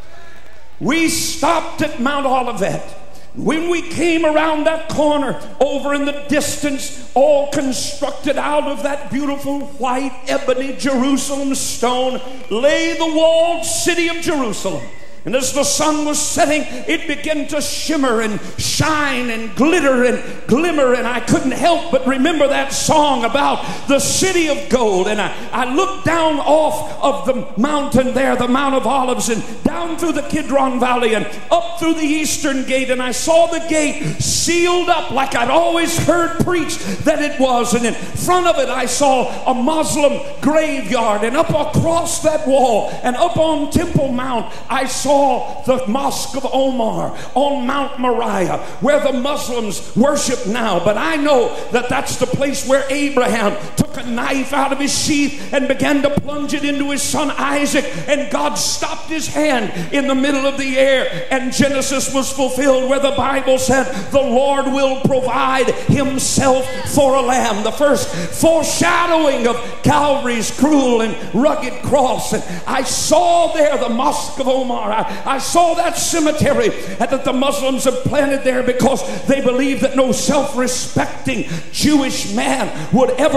We stopped at Mount Olivet. When we came around that corner, over in the distance, all constructed out of that beautiful white ebony Jerusalem stone, lay the walled city of Jerusalem. And as the sun was setting, it began to shimmer and shine and glitter and glimmer. And I couldn't help but remember that song about the city of gold. And I looked down off of the mountain there, the Mount of Olives, and down through the Kidron Valley and up through the eastern gate. And I saw the gate sealed up like I'd always heard preached that it was. And in front of it, I saw a Muslim graveyard. And up across that wall and up on Temple Mount, I saw the Mosque of Omar on Mount Moriah, where the Muslims worship now. But I know that that's the place where Abraham took a knife out of his sheath and began to plunge it into his son Isaac, and God stopped his hand in the middle of the air, and Genesis was fulfilled, where the Bible said the Lord will provide himself for a lamb. The first foreshadowing of Calvary's cruel and rugged cross. And I saw there the Mosque of Omar. I saw that cemetery that the Muslims have planted there because they believe that no self-respecting Jewish man would ever find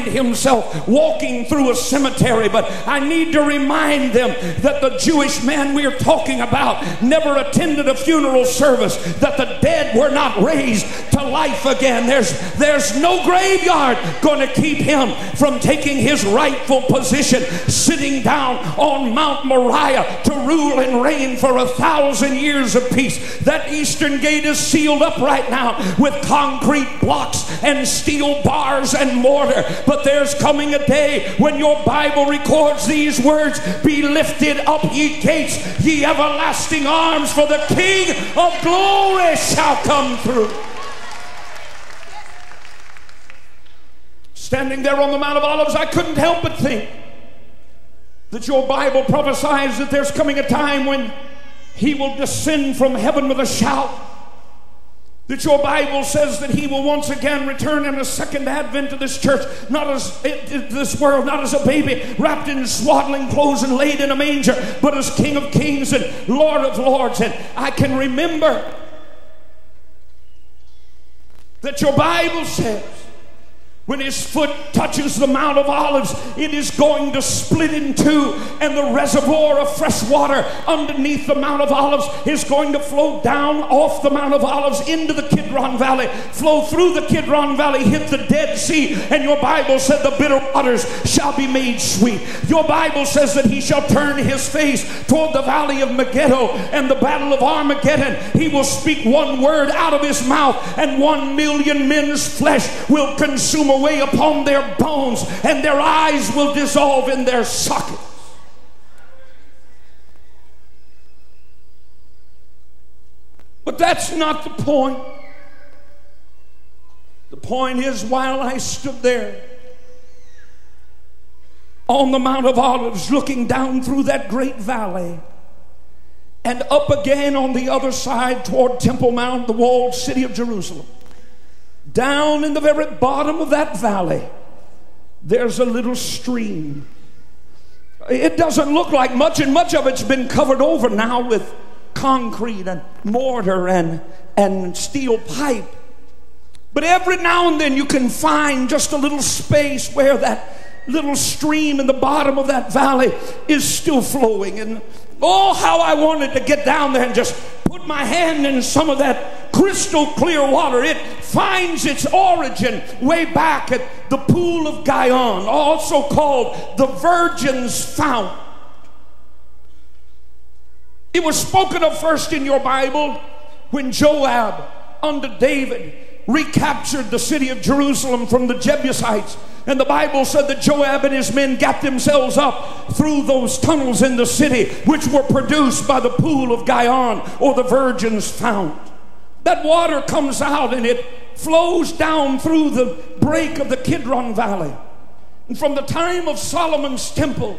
find himself walking through a cemetery. But I need to remind them that the Jewish man we are talking about never attended a funeral service, that the dead were not raised to life again. There's no graveyard going to keep him from taking his rightful position, sitting down on Mount Moriah to rule and reign for 1,000 years of peace. That eastern gate is sealed up right now with concrete blocks and steel bars and mortar. But there's coming a day when your Bible records these words: "Be lifted up, ye gates, ye everlasting arms, for the King of glory shall come through." Standing there on the Mount of Olives, I couldn't help but think that your Bible prophesies that there's coming a time when he will descend from heaven with a shout. That your Bible says that he will once again return in a second advent to this church, not as this world, not as a baby wrapped in swaddling clothes and laid in a manger, but as King of Kings and Lord of Lords. And I can remember that your Bible says when his foot touches the Mount of Olives, it is going to split in two, and the reservoir of fresh water underneath the Mount of Olives is going to flow down off the Mount of Olives into the Kidron Valley, flow through the Kidron Valley, hit the Dead Sea. And your Bible said the bitter waters shall be made sweet. Your Bible says that he shall turn his face toward the valley of Megiddo and the battle of Armageddon. He will speak one word out of his mouth, and 1 million men's flesh will consume away upon their bones, and their eyes will dissolve in their sockets. But that's not the point. The point is, while I stood there on the Mount of Olives looking down through that great valley and up again on the other side toward Temple Mount, the walled city of Jerusalem, down in the very bottom of that valley, there's a little stream. It doesn't look like much, and much of it's been covered over now with concrete and mortar and steel pipe. But every now and then you can find just a little space where that little stream in the bottom of that valley is still flowing. And oh, how I wanted to get down there and just put my hand in some of that crystal clear water. It finds its origin way back at the Pool of Gihon, also called the Virgin's Fount. It was spoken of first in your Bible when Joab under David recaptured the city of Jerusalem from the Jebusites. And the Bible said that Joab and his men got themselves up through those tunnels in the city, which were produced by the Pool of Gihon, or the Virgin's Fount. That water comes out and it flows down through the break of the Kidron Valley. And from the time of Solomon's temple,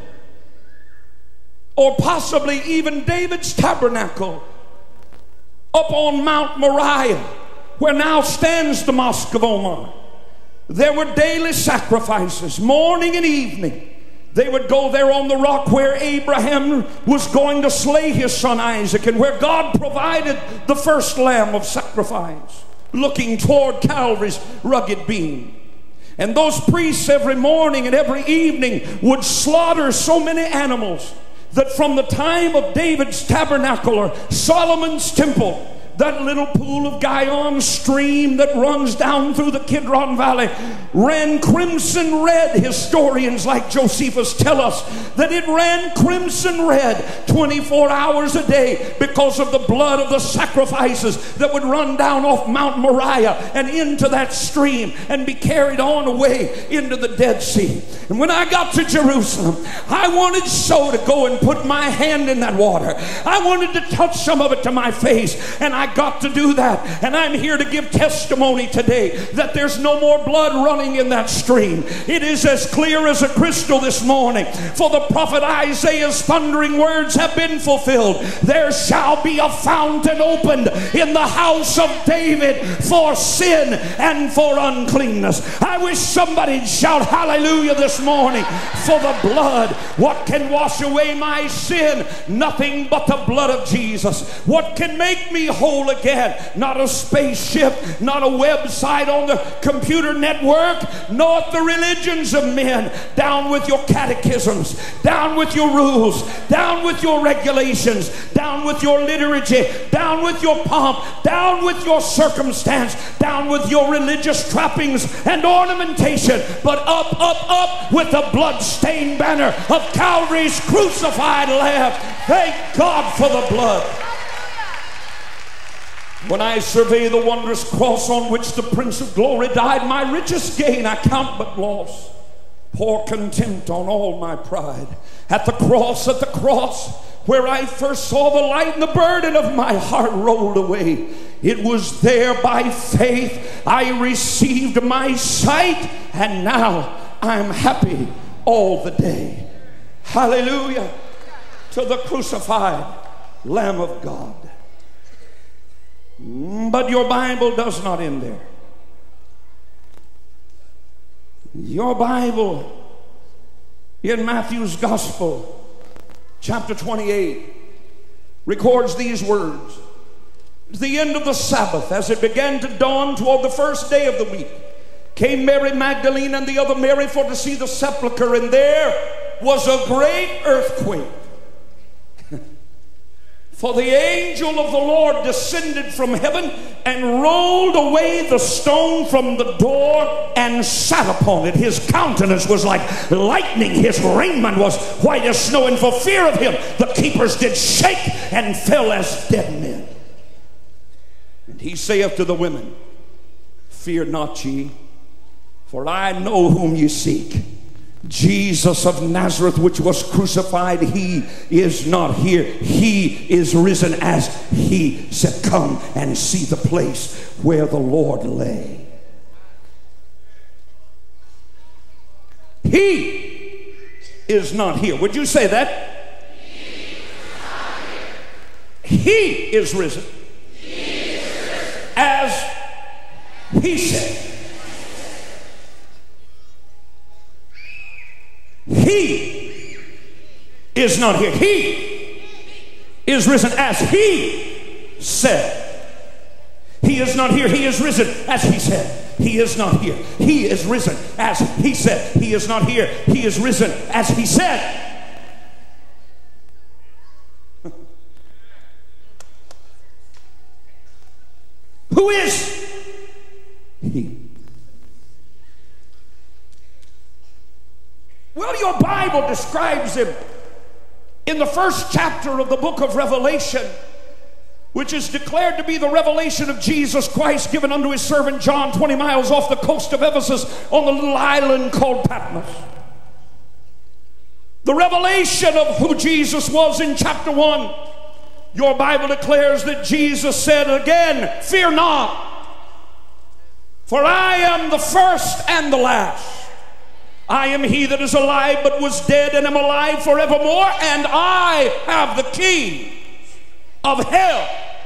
or possibly even David's tabernacle, up on Mount Moriah, where now stands the Mosque of Omar, there were daily sacrifices, morning and evening. They would go there on the rock where Abraham was going to slay his son Isaac, and where God provided the first lamb of sacrifice, looking toward Calvary's rugged beam. And those priests every morning and every evening would slaughter so many animals that from the time of David's tabernacle or Solomon's temple, that little Pool of Gihon stream that runs down through the Kidron Valley ran crimson red. Historians like Josephus tell us that it ran crimson red 24 hours a day because of the blood of the sacrifices that would run down off Mount Moriah and into that stream and be carried on away into the Dead Sea. And when I got to Jerusalem, I wanted so to go and put my hand in that water. I wanted to touch some of it to my face, and I got to do that. And I'm here to give testimony today that there's no more blood running in that stream. It is as clear as a crystal this morning, for the prophet Isaiah's thundering words have been fulfilled. There shall be a fountain opened in the house of David for sin and for uncleanness. I wish somebody'd shout hallelujah this morning for the blood. What can wash away my sin? Nothing but the blood of Jesus. What can make me whole? whole again. Not a spaceship, not a website on the computer network, not the religions of men. Down with your catechisms, down with your rules, down with your regulations, down with your liturgy, down with your pomp, down with your circumstance, down with your religious trappings and ornamentation, but up, up, up with the blood-stained banner of Calvary's crucified Lamb. Thank God for the blood. When I survey the wondrous cross on which the Prince of Glory died, my richest gain I count but loss. Pour contempt on all my pride. At the cross, where I first saw the light and the burden of my heart rolled away. It was there by faith I received my sight, and now I'm happy all the day. Hallelujah to the crucified Lamb of God. But your Bible does not end there. Your Bible in Matthew's Gospel, chapter 28, records these words. At the end of the Sabbath, as it began to dawn toward the first day of the week, came Mary Magdalene and the other Mary for to see the sepulchre, and there was a great earthquake. For the angel of the Lord descended from heaven and rolled away the stone from the door and sat upon it. His countenance was like lightning. His raiment was white as snow. And for fear of him, the keepers did shake and fell as dead men. And he saith to the women, Fear not ye, for I know whom ye seek. Jesus of Nazareth, which was crucified, he is not here. He is risen, as he said. Come and see the place where the Lord lay. He is not here. Would you say that? He is risen. As he said. He is not here. He is risen as he said. He is not here. He is risen as he said. He is not here. He is risen as he said. He is not here. He is risen as he said. Who is he? Well, your Bible describes him in the first chapter of the book of Revelation, which is declared to be the revelation of Jesus Christ given unto his servant John 20 miles off the coast of Ephesus on the little island called Patmos. The revelation of who Jesus was in chapter 1. Your Bible declares that Jesus said again, Fear not, for I am the first and the last. I am he that is alive but was dead and am alive forevermore, and I have the keys of hell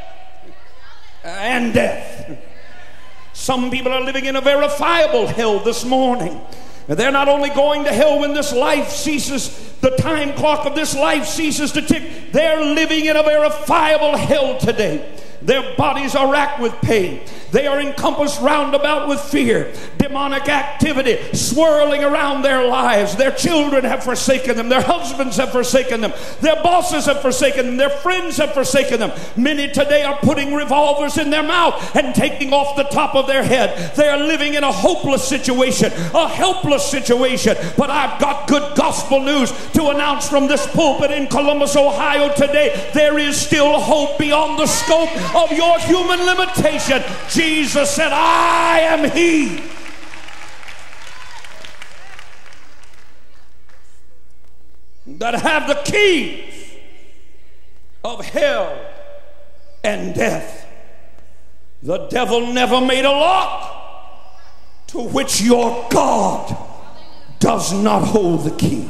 and death. Some people are living in a verifiable hell this morning. They're not only going to hell when this life ceases, the time clock of this life ceases to tick, they're living in a verifiable hell today. Their bodies are racked with pain. They are encompassed round about with fear. Demonic activity swirling around their lives. Their children have forsaken them. Their husbands have forsaken them. Their bosses have forsaken them. Their friends have forsaken them. Many today are putting revolvers in their mouth and taking off the top of their head. They are living in a hopeless situation, a helpless situation. But I've got good gospel news to announce from this pulpit in Columbus, Ohio today. There is still hope beyond the scope of your human limitation. Jesus said, I am he. That have the keys of hell and death. The devil never made a lock to which your God does not hold the key.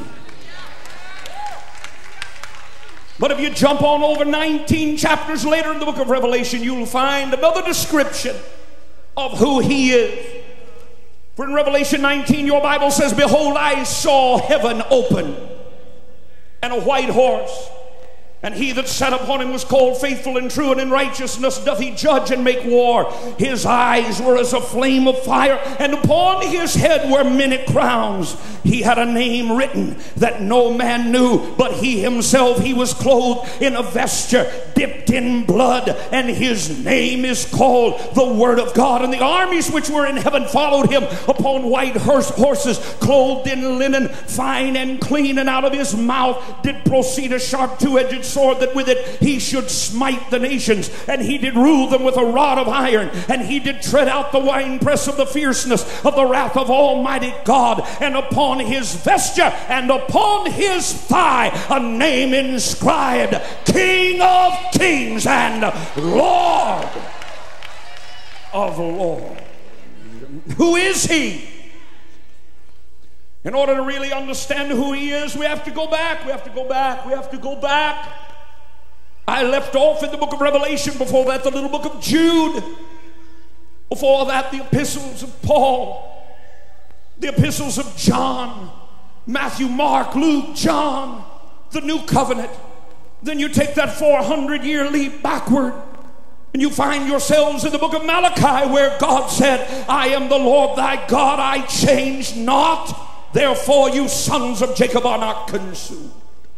But if you jump on over 19 chapters later in the book of Revelation, you'll find another description of who he is. For in Revelation 19, your Bible says, Behold, I saw heaven open, and a white horse. And he that sat upon him was called Faithful and True, and in righteousness doth he judge and make war. His eyes were as a flame of fire, and upon his head were many crowns. He had a name written that no man knew, but he himself, he was clothed in a vesture dipped in blood, and his name is called the Word of God. And the armies which were in heaven followed him upon white horses, clothed in linen, fine and clean, and out of his mouth did proceed a sharp two-edged sword, that with it he should smite the nations, and he did rule them with a rod of iron, and he did tread out the winepress of the fierceness of the wrath of Almighty God. And upon his vesture and upon his thigh a name inscribed, King of Kings and Lord of Lords. Who is he? In order to really understand who he is, we have to go back. We have to go back. We have to go back. I left off in the book of Revelation. Before that, the little book of Jude. Before that, the epistles of Paul, the epistles of John, Matthew, Mark, Luke, John, the New Covenant. Then you take that 400-year leap backward, and you find yourselves in the book of Malachi, where God said, I am the Lord thy God, I change not. Therefore, you sons of Jacob are not consumed.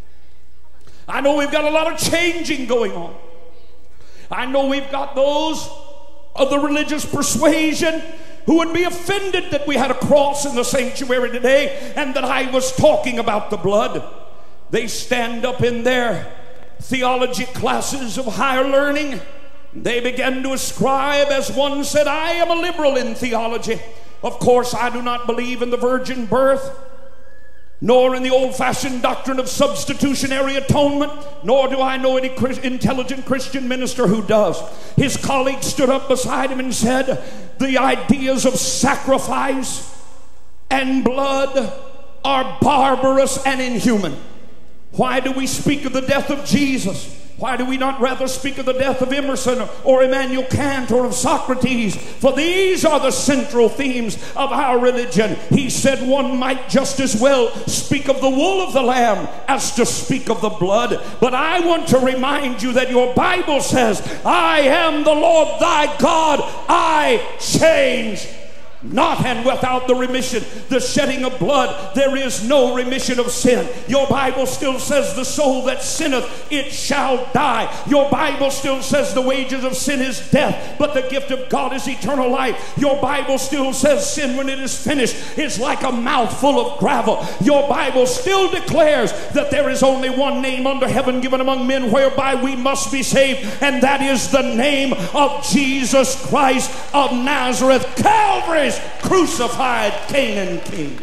I know we've got a lot of changing going on. I know we've got those of the religious persuasion who would be offended that we had a cross in the sanctuary today and that I was talking about the blood. They stand up in their theology classes of higher learning. They began to ascribe, as one said, I am a liberal in theology. Of course, I do not believe in the virgin birth, nor in the old-fashioned doctrine of substitutionary atonement, nor do I know any intelligent Christian minister who does. His colleague stood up beside him and said, the ideas of sacrifice and blood are barbarous and inhuman. Why do we speak of the death of Jesus? Why do we not rather speak of the death of Emerson or Immanuel Kant or of Socrates? For these are the central themes of our religion. He said one might just as well speak of the wool of the lamb as to speak of the blood. But I want to remind you that your Bible says, I am the Lord thy God, I change not. And without the remission, the shedding of blood, there is no remission of sin. Your Bible still says the soul that sinneth, it shall die. Your Bible still says the wages of sin is death, but the gift of God is eternal life. Your Bible still says sin, when it is finished, is like a mouthful of gravel. Your Bible still declares that there is only one name under heaven given among men whereby we must be saved, and that is the name of Jesus Christ of Nazareth, Calvary's crucified King and King.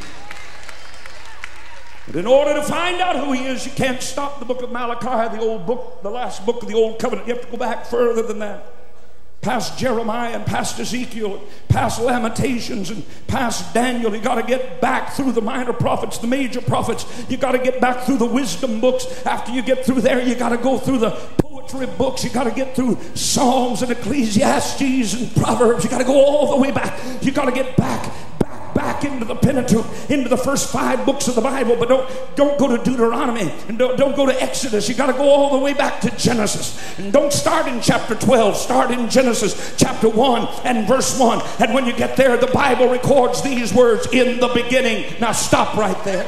But in order to find out who he is, you can't stop the book of Malachi, the old book, the last book of the Old Covenant. You have to go back further than that, past Jeremiah and past Ezekiel, past Lamentations and past Daniel. You got to get back through the minor prophets, the major prophets. You got to get back through the wisdom books. After you get through there, you got to go through the poetry books. You got to get through Psalms and Ecclesiastes and Proverbs. You got to go all the way back. You got to get back into the Pentateuch, into the first 5 books of the Bible. But don't go to Deuteronomy, and don't go to Exodus. You got to go all the way back to Genesis. And don't start in chapter 12. Start in Genesis chapter 1 and verse 1. And when you get there, the Bible records these words, in the beginning. Now stop right there.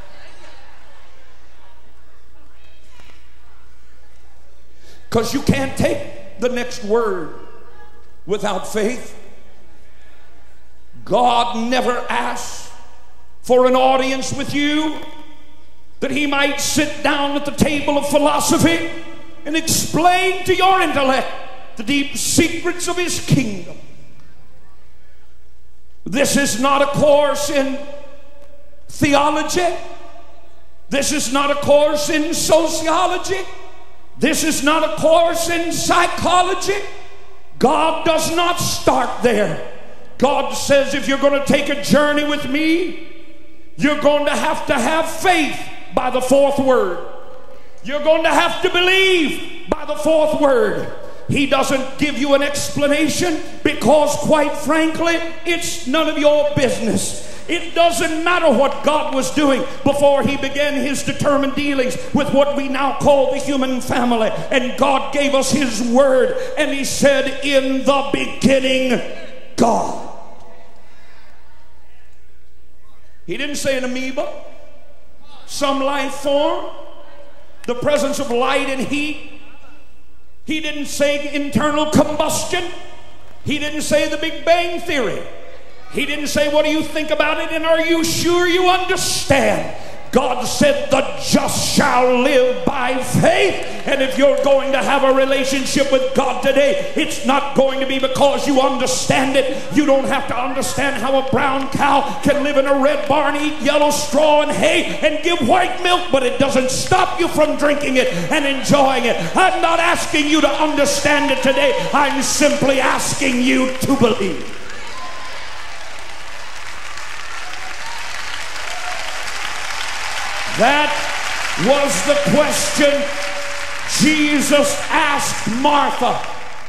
Because you can't take the next word without faith. God never asked for an audience with you that he might sit down at the table of philosophy and explain to your intellect the deep secrets of his kingdom. This is not a course in theology. This is not a course in sociology. This is not a course in psychology. God does not start there. God says, if you're going to take a journey with me, you're going to have faith by the 4th word. You're going to have to believe by the 4th word. He doesn't give you an explanation because, quite frankly, it's none of your business. It doesn't matter what God was doing before he began his determined dealings with what we now call the human family. And God gave us his word, and he said, in the beginning, God. He didn't say an amoeba, some life form, the presence of light and heat. He didn't say internal combustion. He didn't say the Big Bang Theory. He didn't say, what do you think about it, and are you sure you understand? God said, the just shall live by faith. And if you're going to have a relationship with God today, it's not going to be because you understand it. You don't have to understand how a brown cow can live in a red barn, eat yellow straw and hay, and give white milk, but it doesn't stop you from drinking it and enjoying it. I'm not asking you to understand it today. I'm simply asking you to believe. That was the question Jesus asked Martha.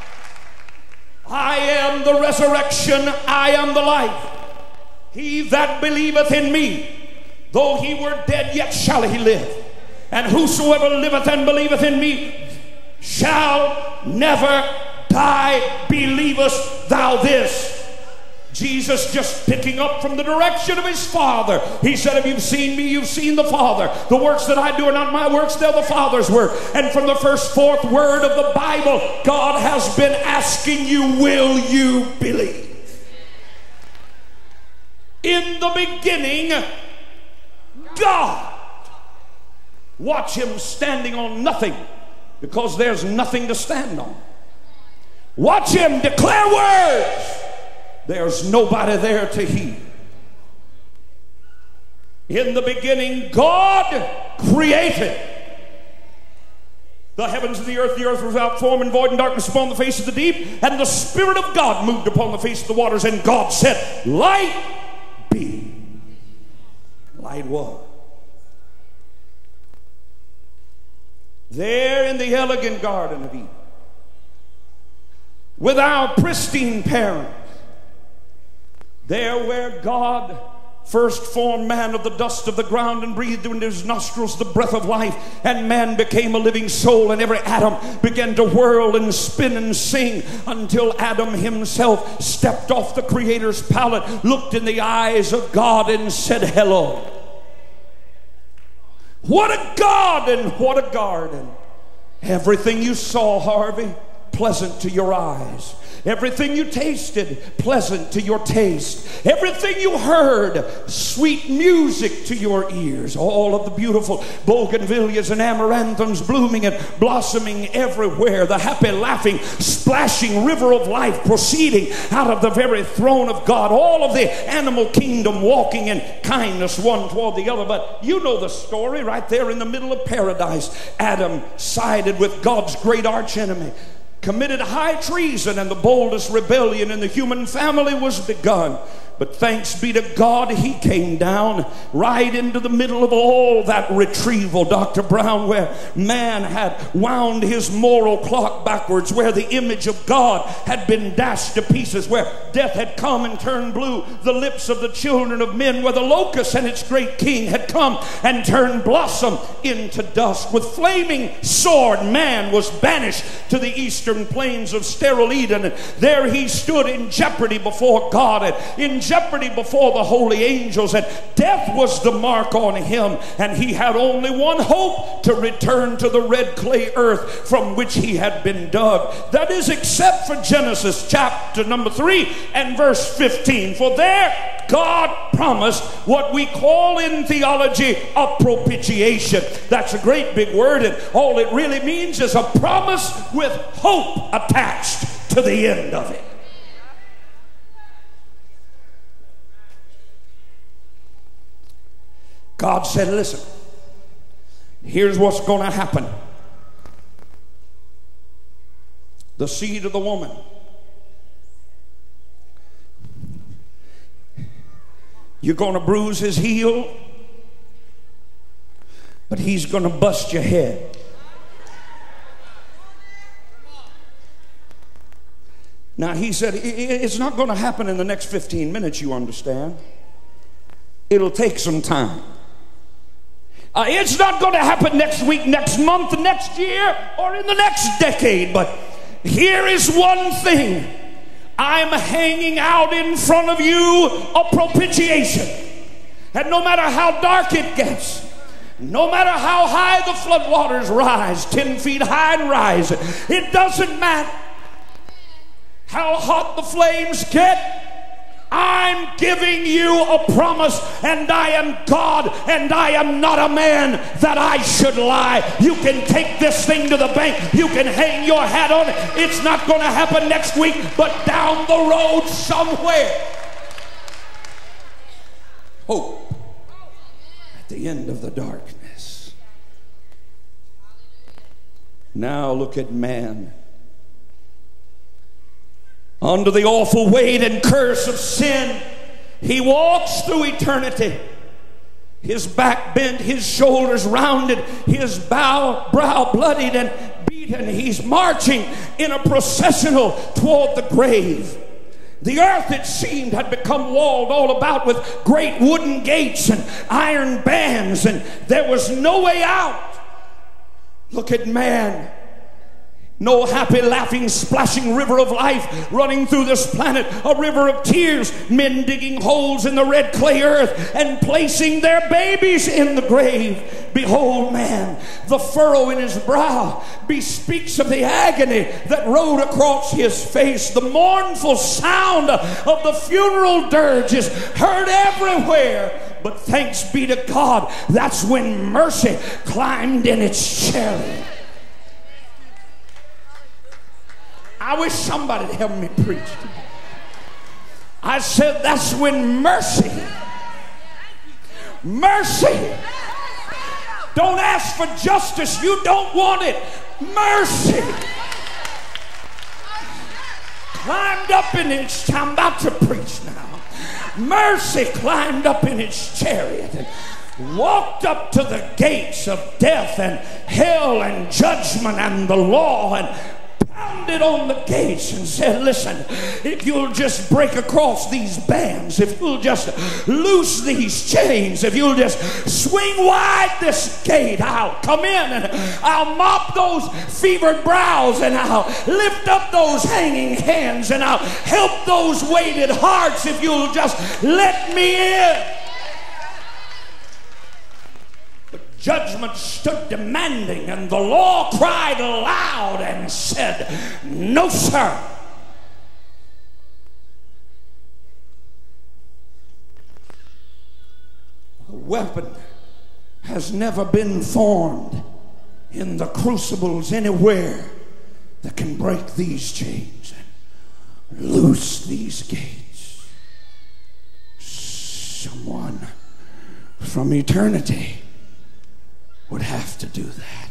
I am the resurrection, I am the life. He that believeth in me, though he were dead, yet shall he live. And whosoever liveth and believeth in me shall never die. Believest thou this? Jesus just picking up from the direction of his Father. He said, if you've seen me, you've seen the Father. The works that I do are not my works, they're the Father's work. And from the first fourth word of the Bible, God has been asking you, will you believe? In the beginning, God. Watch him standing on nothing, because there's nothing to stand on. Watch him declare words. There's nobody there to hear. In the beginning, God created the heavens and the earth was without form and void, and darkness upon the face of the deep. And the Spirit of God moved upon the face of the waters. And God said, light be. Light was. There in the elegant Garden of Eden, with our pristine parents, there where God first formed man of the dust of the ground and breathed into his nostrils the breath of life, and man became a living soul, and every atom began to whirl and spin and sing until Adam himself stepped off the Creator's pallet, looked in the eyes of God and said, hello. What a God and what a garden. Everything you saw, Harvey, pleasant to your eyes. Everything you tasted, pleasant to your taste. Everything you heard, sweet music to your ears. All of the beautiful bougainvilleas and amaranthums blooming and blossoming everywhere. The happy, laughing, splashing river of life proceeding out of the very throne of God. All of the animal kingdom walking in kindness one toward the other. But you know the story. Right there in the middle of paradise, Adam sided with God's great archenemy, committed high treason, and the boldest rebellion in the human family was begun. But thanks be to God, he came down right into the middle of all that retrieval, Dr. Brown, where man had wound his moral clock backwards, where the image of God had been dashed to pieces, where death had come and turned blue the lips of the children of men, where the locust and its great king had come and turned blossom into dust. With flaming sword, man was banished to the eastern plains of sterile Eden, and there he stood in jeopardy before God and in jeopardy before the holy angels, and death was the mark on him, and he had only one hope: to return to the red clay earth from which he had been dug. That is, except for Genesis chapter number 3 and verse 15, for there God promised what we call in theology a propitiation. That's a great big word, and all it really means is a promise with hope attached to the end of it. God said, listen, here's what's going to happen. The seed of the woman, you're going to bruise his heel, but he's going to bust your head. Now, he said, it's not going to happen in the next 15 minutes, you understand. It'll take some time. It's not going to happen next week, next month, next year, or in the next decade. But here is one thing. I'm hanging out in front of you a propitiation. And no matter how dark it gets, no matter how high the floodwaters rise, 10 feet high and rise, it doesn't matter how hot the flames get. I'm giving you a promise, and I am God, and I am not a man that I should lie. You can take this thing to the bank. You can hang your hat on it. It's not going to happen next week, but down the road somewhere. Hope at the end of the darkness. Now look at man. Under the awful weight and curse of sin, he walks through eternity. His back bent, his shoulders rounded, his brow bloodied and beaten. He's marching in a processional toward the grave. The earth, it seemed, had become walled all about with great wooden gates and iron bands, and there was no way out. Look at man. No happy, laughing, splashing river of life running through this planet. A river of tears. Men digging holes in the red clay earth and placing their babies in the grave. Behold man, the furrow in his brow bespeaks of the agony that rode across his face. The mournful sound of the funeral dirge is heard everywhere. But thanks be to God, that's when mercy climbed in its chariot. I wish somebody would help me preach today. I said that's when mercy. Don't ask for justice. You don't want it. Mercy climbed up in its, I'm about to preach now. Mercy climbed up in its chariot and walked up to the gates of death and hell and judgment and the law, and pounded on the gates and said, listen, if you'll just break across these bands, if you'll just loose these chains, if you'll just swing wide this gate, I'll come in and I'll mop those fevered brows, and I'll lift up those hanging hands, and I'll help those weighted hearts if you'll just let me in. Judgment stood demanding, and the law cried aloud and said, no, sir. A weapon has never been formed in the crucibles anywhere that can break these chains and loose these gates. Someone from eternity would have to do that.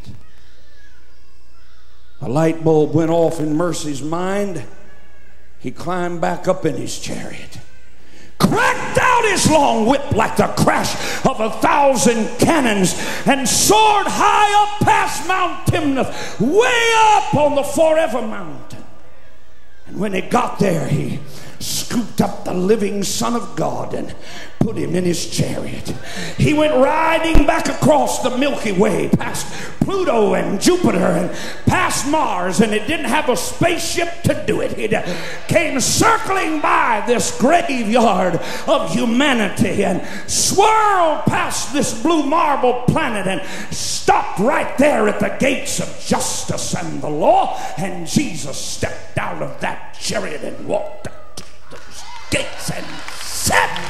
A light bulb went off in Mercy's mind. He climbed back up in his chariot, cracked out his long whip like the crash of 1,000 cannons, and soared high up past Mount Timnath, way up on the Forever Mountain. And when he got there, he scooped up the living Son of God and put him in his chariot. He went riding back across the Milky Way, past Pluto and Jupiter and past Mars, and it didn't have a spaceship to do it. It came circling by this graveyard of humanity and swirled past this blue marble planet and stopped right there at the gates of justice and the law. And Jesus stepped out of that chariot and walked up to those gates and said,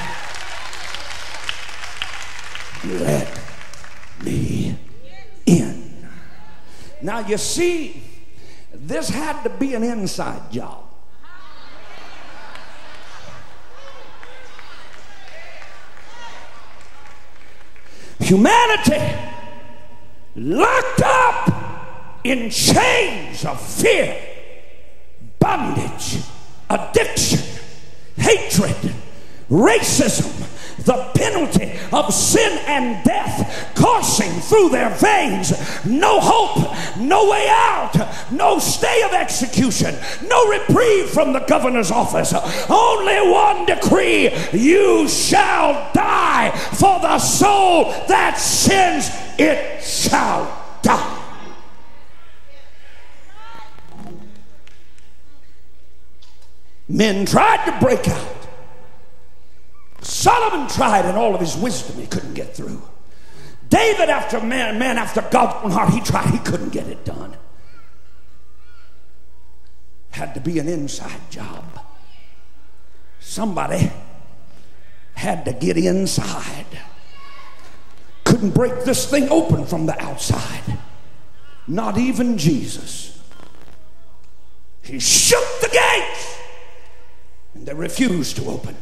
let me in. Now you see, this had to be an inside job. Humanity locked up in chains of fear, bondage, addiction, hatred, racism, the penalty of sin and death coursing through their veins. No hope, no way out, no stay of execution, no reprieve from the governor's office. Only one decree: you shall die. For the soul that sins, it shall die. Men tried to break out. Solomon tried in all of his wisdom. He couldn't get through. David, after man after God's own heart, he tried. He couldn't get it done. Had to be an inside job. Somebody had to get inside. Couldn't break this thing open from the outside. Not even Jesus. He shook the gates, and they refused to open.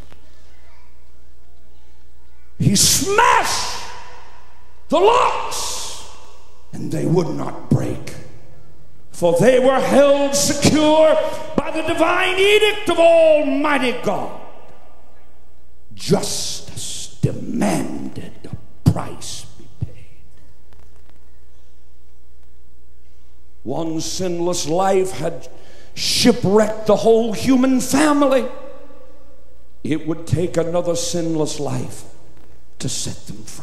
He smashed the locks, and they would not break. For they were held secure by the divine edict of Almighty God. Justice demanded a price be paid. One sinless life had shipwrecked the whole human family. It would take another sinless life to set them free.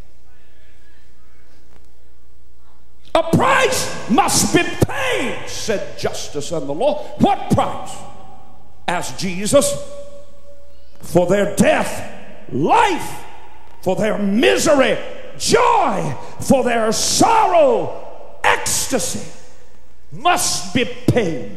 A price must be paid, said justice and the law. What price? Asked Jesus. For their death, life. For their misery, joy. For their sorrow, ecstasy must be paid.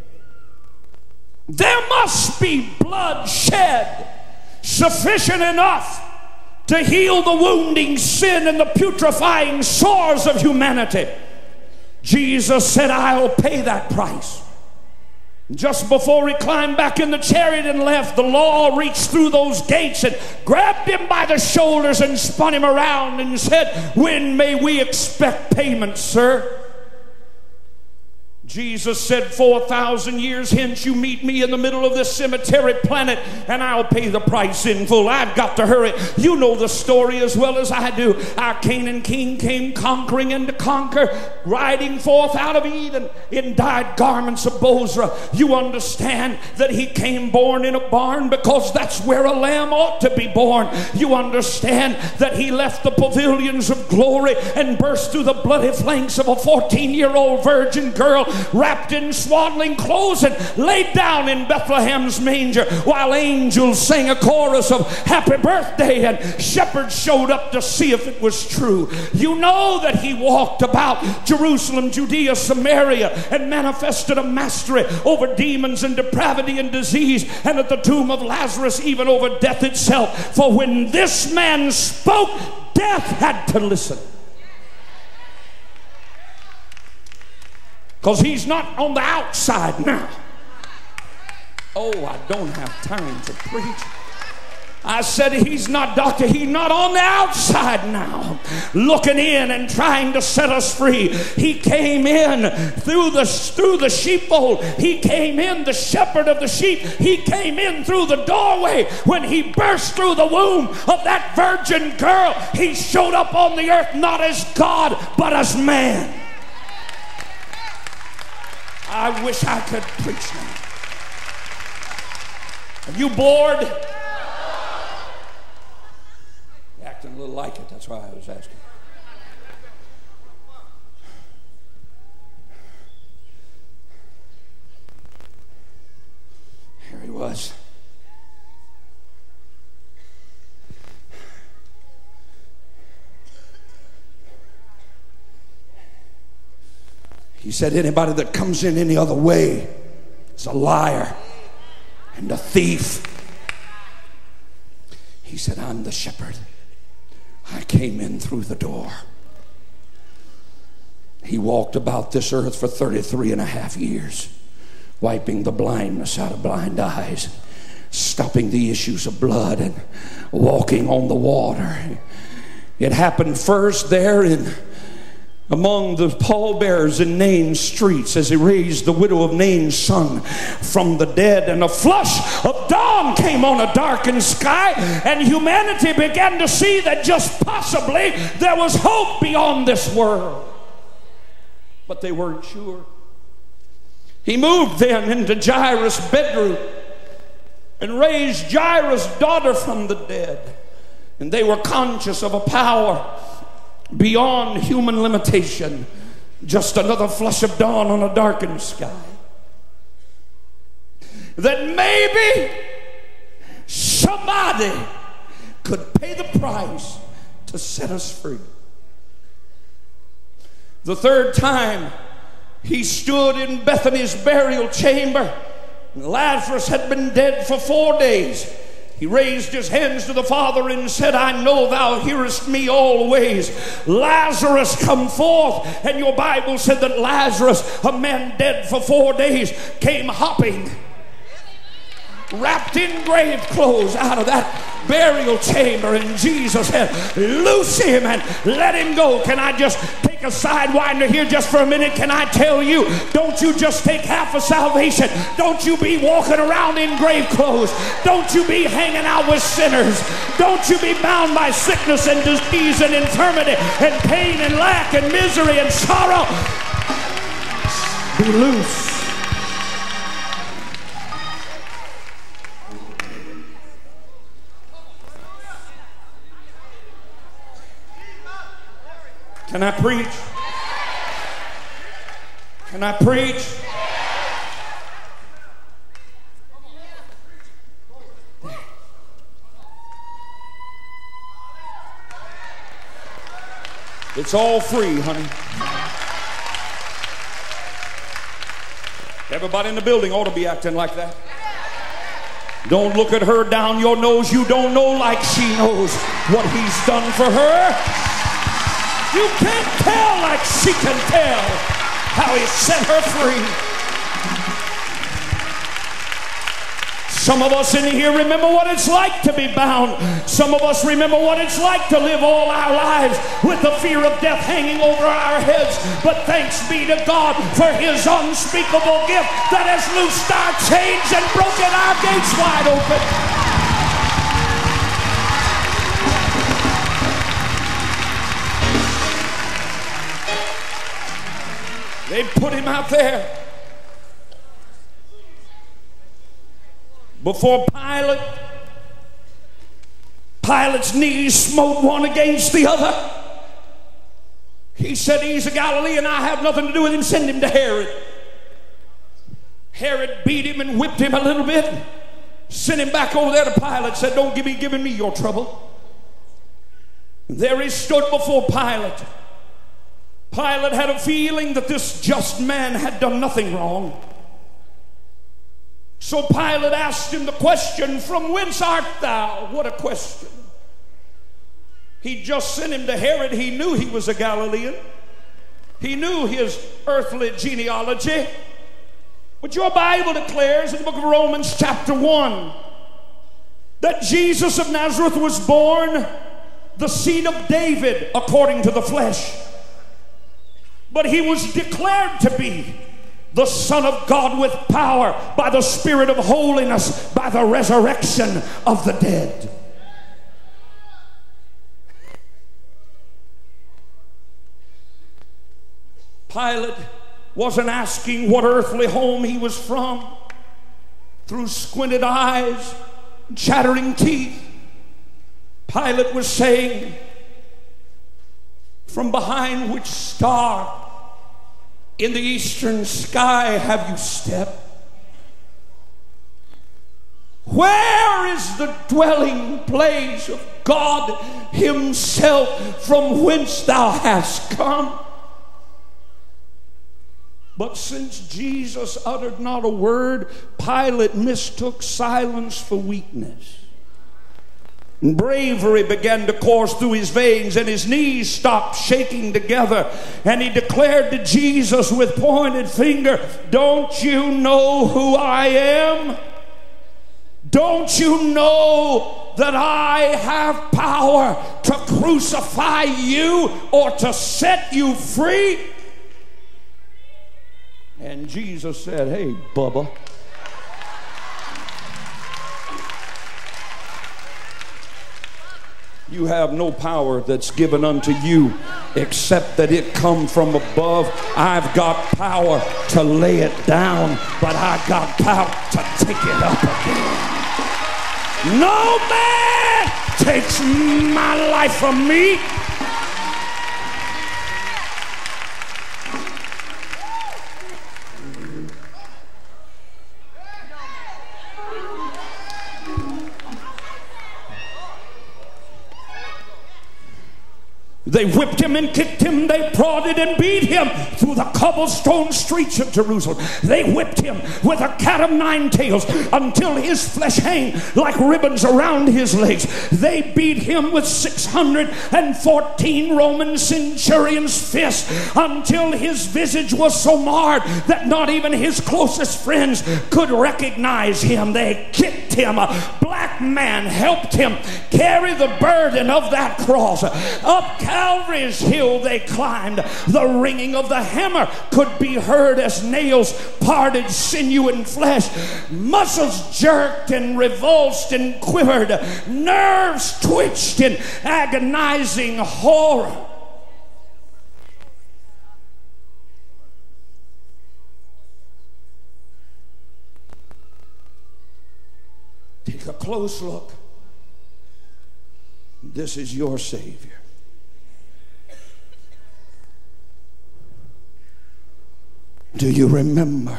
There must be blood shed sufficient enough to heal the wounding sin and the putrefying sores of humanity. Jesus said, I'll pay that price. Just before he climbed back in the chariot and left, the law reached through those gates and grabbed him by the shoulders and spun him around and said, when may we expect payment, sir? Jesus said, 4,000 years hence you meet me in the middle of this cemetery planet, and I'll pay the price in full. I've got to hurry. You know the story as well as I do. Our Canaan king came conquering and to conquer, riding forth out of Eden in dyed garments of Bozrah. You understand that he came born in a barn because that's where a lamb ought to be born. You understand that he left the pavilions of glory and burst through the bloody flanks of a 14-year-old virgin girl wrapped in swaddling clothes and laid down in Bethlehem's manger while angels sang a chorus of happy birthday and shepherds showed up to see if it was true. You know that he walked about Jerusalem, Judea, Samaria, and manifested a mastery over demons and depravity and disease, and at the tomb of Lazarus even over death itself. For when this man spoke, death had to listen. Because he's not on the outside now. Oh, I don't have time to preach. I said he's not, doctor, he's not on the outside now, looking in and trying to set us free. He came in through the sheepfold. He came in, the shepherd of the sheep. He came in through the doorway. When he burst through the womb of that virgin girl, he showed up on the earth not as God, but as man. I wish I could preach now. Are you bored? You're acting a little like it. That's why I was asking. Here he was. He said, anybody that comes in any other way is a liar and a thief. He said, I'm the shepherd. I came in through the door. He walked about this earth for 33 and a half years, wiping the blindness out of blind eyes, stopping the issues of blood, and walking on the water. It happened first there in among the pallbearers in Nain's streets as he raised the widow of Nain's son from the dead. And a flush of dawn came on a darkened sky, and humanity began to see that just possibly there was hope beyond this world. But they weren't sure. He moved then into Jairus' bedroom and raised Jairus' daughter from the dead. And they were conscious of a power beyond human limitation. Just another flush of dawn on a darkened sky. That maybe somebody could pay the price to set us free. The third time he stood in Bethany's burial chamber, Lazarus had been dead for 4 days. He raised his hands to the Father and said, I know thou hearest me always. Lazarus, come forth. And your Bible said that Lazarus, a man dead for 4 days, came hopping, wrapped in grave clothes out of that burial chamber. And Jesus said, loose him and let him go. Can I just take a sidewinder here just for a minute? Can I tell you, don't you just take half of salvation. Don't you be walking around in grave clothes. Don't you be hanging out with sinners. Don't you be bound by sickness and disease and infirmity and pain and lack and misery and sorrow. Be loose. Can I preach? Can I preach? It's all free, honey. Everybody in the building ought to be acting like that. Don't look at her down your nose. You don't know like she knows what he's done for her. You can't tell like she can tell how he set her free. Some of us in here remember what it's like to be bound. Some of us remember what it's like to live all our lives with the fear of death hanging over our heads. But thanks be to God for his unspeakable gift that has loosed our chains and broken our gates wide open. They put him out there before Pilate. Pilate's knees smote one against the other. He said, he's a Galilean. I have nothing to do with him. Send him to Herod. Herod beat him and whipped him a little bit. Sent him back over there to Pilate. Said, don't be giving me your trouble. There he stood before Pilate. Pilate had a feeling that this just man had done nothing wrong. So Pilate asked him the question, from whence art thou? What a question. He just sent him to Herod. He knew he was a Galilean. He knew his earthly genealogy. But your Bible declares in the book of Romans chapter 1 that Jesus of Nazareth was born the seed of David according to the flesh. But he was declared to be the Son of God with power by the Spirit of holiness, by the resurrection of the dead. Pilate wasn't asking what earthly home he was from. Through squinted eyes, chattering teeth, Pilate was saying, from behind which star in the eastern sky have you stepped? Where is the dwelling place of God himself, from whence thou hast come? But since Jesus uttered not a word, Pilate mistook silence for weakness. And bravery began to course through his veins, and his knees stopped shaking together. And he declared to Jesus with pointed finger, don't you know who I am? Don't you know that I have power to crucify you or to set you free? And Jesus said, hey, Bubba, you have no power that's given unto you except that it come from above. I've got power to lay it down, but I've got power to take it up again. No man takes my life from me. They whipped him and kicked him. They prodded and beat him through the cobblestone streets of Jerusalem. They whipped him with a cat of nine tails until his flesh hang like ribbons around his legs. They beat him with 614 Roman centurions' fists until his visage was so marred that not even his closest friends could recognize him. They kicked him. A black man helped him carry the burden of that cross. Up Calvary's hill they climbed. The ringing of the hammer could be heard as nails parted sinew and flesh. Muscles jerked and revulsed and quivered. Nerves twitched in agonizing horror. Take a close look. This is your Savior. Do you remember?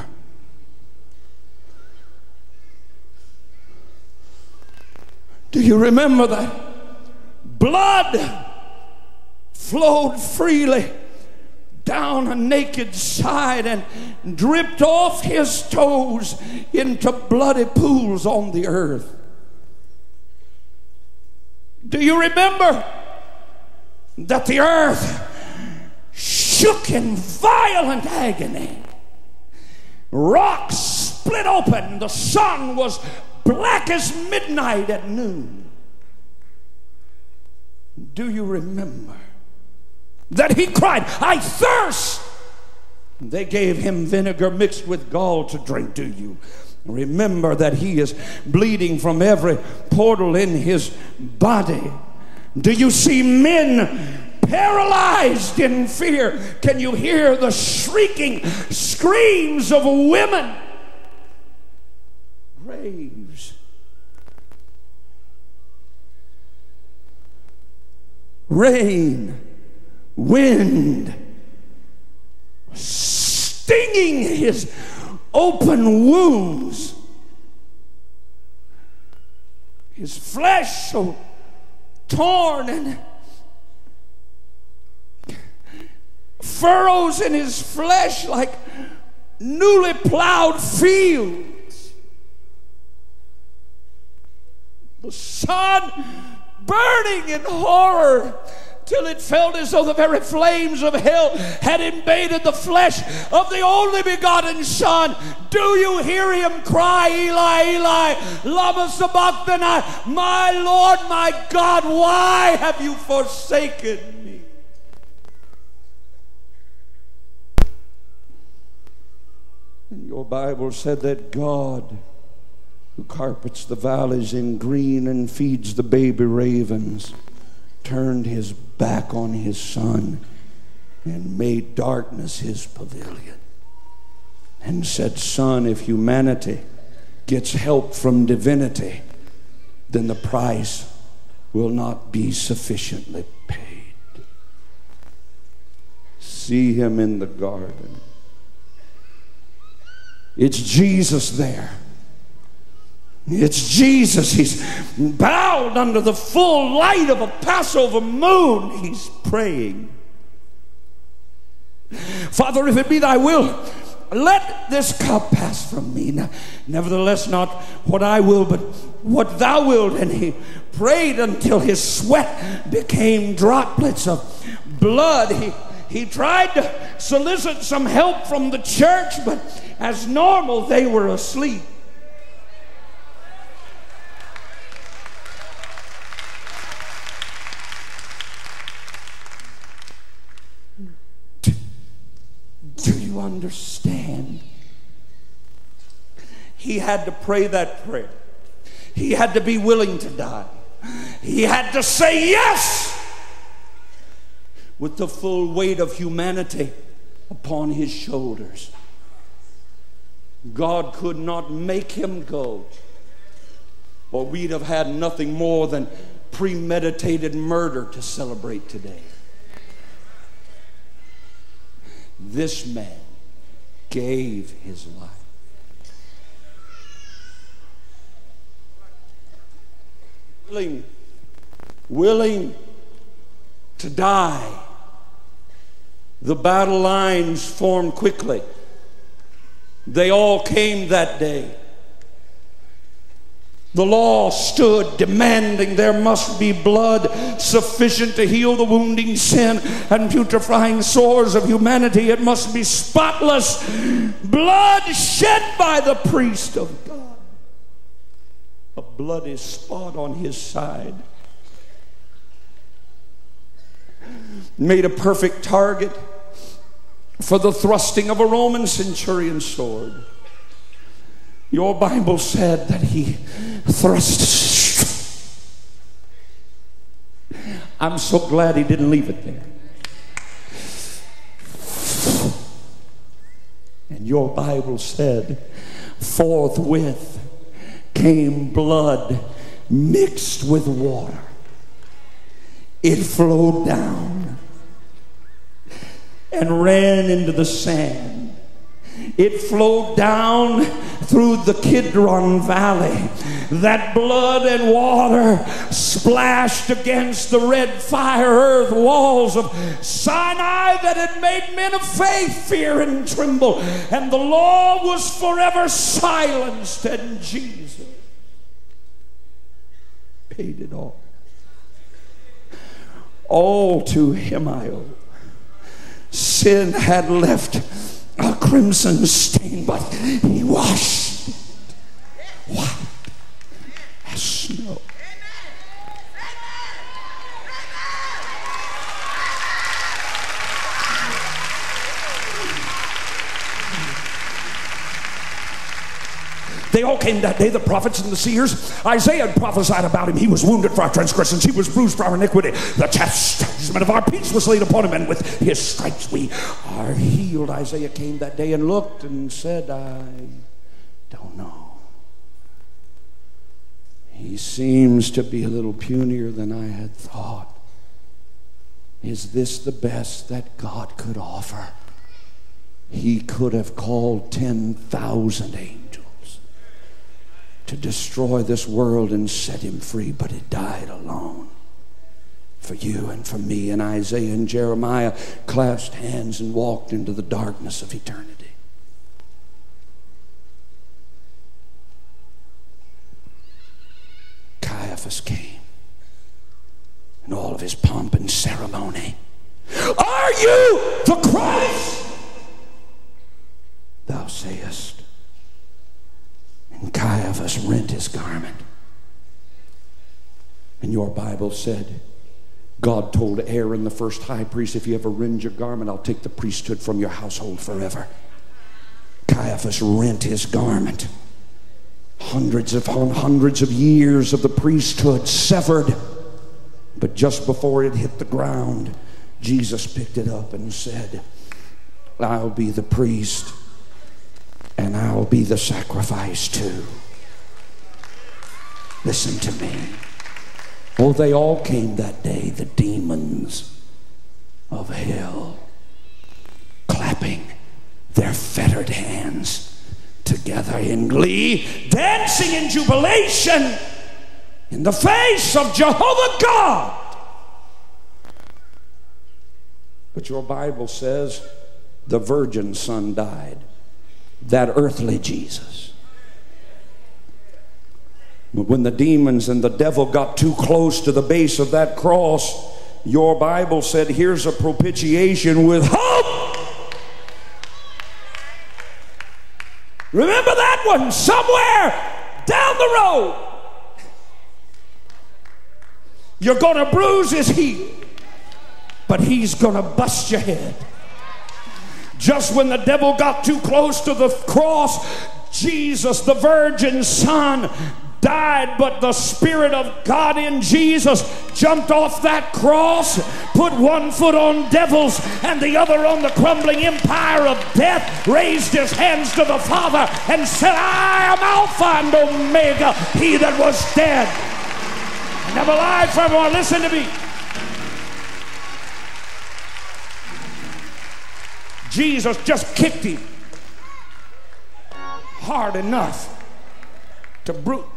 Do you remember that blood flowed freely down a naked side and dripped off his toes into bloody pools on the earth? Do you remember that the earth shook in violent agony? Rocks split open. The sun was black as midnight at noon. Do you remember that he cried, I thirst? They gave him vinegar mixed with gall to drink. Do you remember that he is bleeding from every portal in his body? Do you see men paralyzed in fear? Can you hear the shrieking screams of women? Graves. Rain, wind, stinging his open wounds. His flesh so torn and furrows in his flesh like newly plowed fields. The sun burning in horror till it felt as though the very flames of hell had invaded the flesh of the only begotten Son. Do you hear him cry, Eli, Eli, lama sabachthani? My Lord, my God, why have you forsaken me? And your Bible said that God, who carpets the valleys in green and feeds the baby ravens, turned his back on his Son and made darkness his pavilion and said, Son, if humanity gets help from divinity, then the price will not be sufficiently paid. See him in the garden. It's Jesus there. It's Jesus. He's bowed under the full light of a Passover moon. He's praying. Father, if it be thy will, let this cup pass from me. Nevertheless, not what I will, but what thou wilt. And he prayed until his sweat became droplets of blood. He tried to solicit some help from the church, but as normal, they were asleep. to understand. He had to pray that prayer. He had to be willing to die. He had to say yes with the full weight of humanity upon his shoulders. God could not make him go, or we'd have had nothing more than premeditated murder to celebrate today. This man gave his life. Willing to die. The battle lines formed quickly. They all came that day. The law stood demanding there must be blood sufficient to heal the wounding sin and putrefying sores of humanity. It must be spotless blood shed by the priest of God. A bloody spot on his side made a perfect target for the thrusting of a Roman centurion's sword. Your Bible said that he thrust. I'm so glad he didn't leave it there. And your Bible said, forthwith came blood mixed with water. It flowed down and ran into the sand. It flowed down through the Kidron Valley. That blood and water splashed against the red fire earth walls of Sinai that had made men of faith fear and tremble. And the law was forever silenced, and Jesus paid it all. All to him I owe. Sin had left a crimson stain, but he washed it white as snow. They all came that day, the prophets and the seers. Isaiah prophesied about him. He was wounded for our transgressions. He was bruised for our iniquity. The chastisement of our peace was laid upon him, and with his stripes we are healed. Isaiah came that day and looked and said, I don't know. He seems to be a little punier than I had thought. Is this the best that God could offer? He could have called 10,000 angels to destroy this world and set him free, but he died alone for you and for me. And Isaiah and Jeremiah clasped hands and walked into the darkness of eternity. Caiaphas came in all of his pomp and ceremony. Are you the Christ? Thou sayest. And Caiaphas rent his garment. And your Bible said, God told Aaron, the first high priest, if you ever rend your garment, I'll take the priesthood from your household forever. Caiaphas rent his garment. Hundreds of years of the priesthood severed. But just before it hit the ground, Jesus picked it up and said, I'll be the priest, and I'll be the sacrifice too. Listen to me. Oh, they all came that day, the demons of hell, clapping their fettered hands together in glee, dancing in jubilation in the face of Jehovah God. But your Bible says the virgin son died. That earthly Jesus. But when the demons and the devil got too close to the base of that cross, your Bible said, here's a propitiation with hope. Remember that one? Somewhere down the road, you're going to bruise his heel, but he's going to bust your head. Just when the devil got too close to the cross, Jesus, the virgin son, died, but the Spirit of God in Jesus jumped off that cross, put one foot on devils and the other on the crumbling empire of death, raised his hands to the Father and said, I am Alpha and Omega, he that was dead never lied forevermore. Listen to me. Jesus just kicked him hard enough to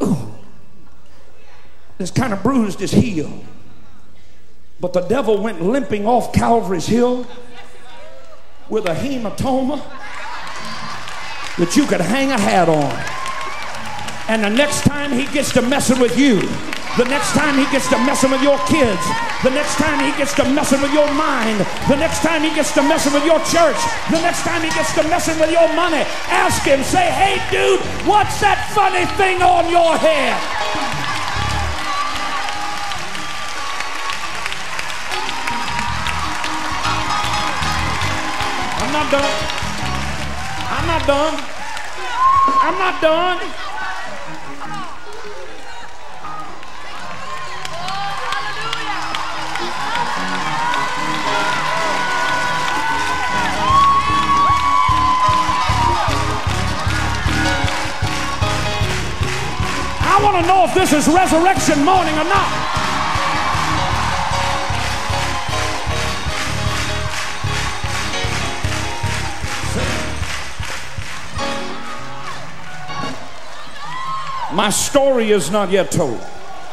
this kind of bruised his heel. But the devil went limping off Calvary's hill with a hematoma that you could hang a hat on. And the next time he gets to messing with you, the next time he gets to messing with your kids, the next time he gets to messing with your mind, the next time he gets to messing with your church, the next time he gets to messing with your money, ask him, say, hey dude, what's that funny thing on your head? I'm not done. I'm not done. I'm not done. I want to know if this is resurrection morning or not. My story is not yet told.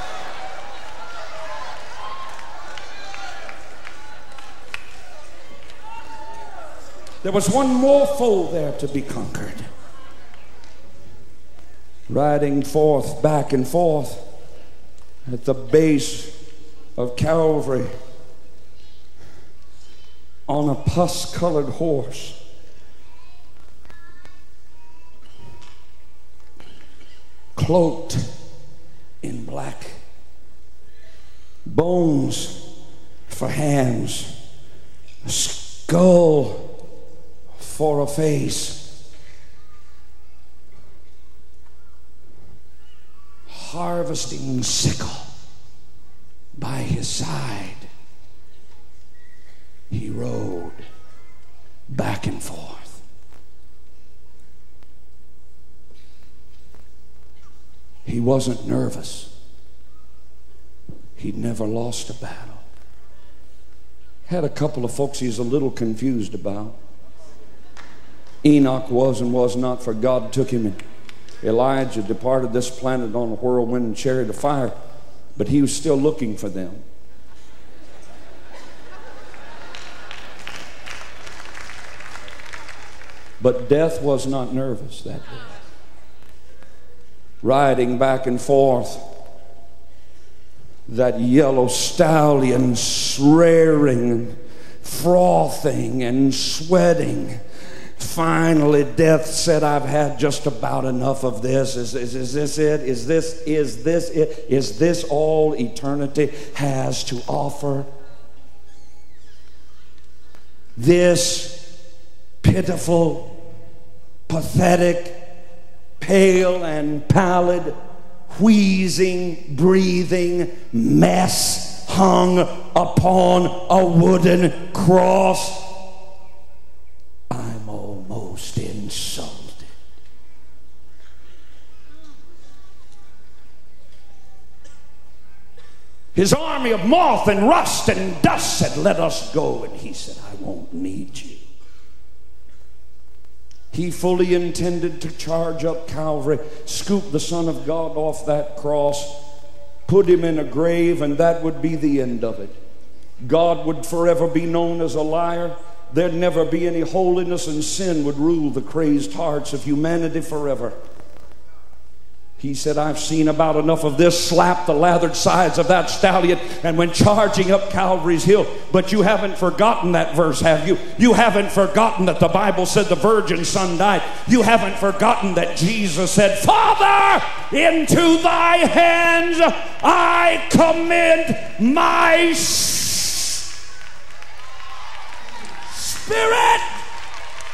There was one more foe there to be conquered. Riding forth, back and forth at the base of Calvary on a pus-colored horse, cloaked in black, bones for hands, a skull for a face, harvesting sickle by his side. He rode back and forth. He wasn't nervous. He'd never lost a battle. Had a couple of folks he's a little confused about. Enoch was and was not, for God took him, and Elijah departed this planet on a whirlwind and chariot of fire, but he was still looking for them. But death was not nervous that day. Riding back and forth, that yellow stallion swearing, frothing and sweating. Finally, death said, I've had just about enough of this. Is this it? Is this it? Is this all eternity has to offer? This pitiful, pathetic, pale and pallid, wheezing, breathing mess hung upon a wooden cross. I'm almost insulted. His army of moth and rust and dust said, let us go. And he said, I won't need you. He fully intended to charge up Calvary, scoop the Son of God off that cross, put him in a grave, and that would be the end of it. God would forever be known as a liar. There'd never be any holiness, and sin would rule the crazed hearts of humanity forever. He said, I've seen about enough of this. Slap the lathered sides of that stallion and went charging up Calvary's hill. But you haven't forgotten that verse, have you? You haven't forgotten that the Bible said the virgin son died. You haven't forgotten that Jesus said, Father, into thy hands I commend my spirit.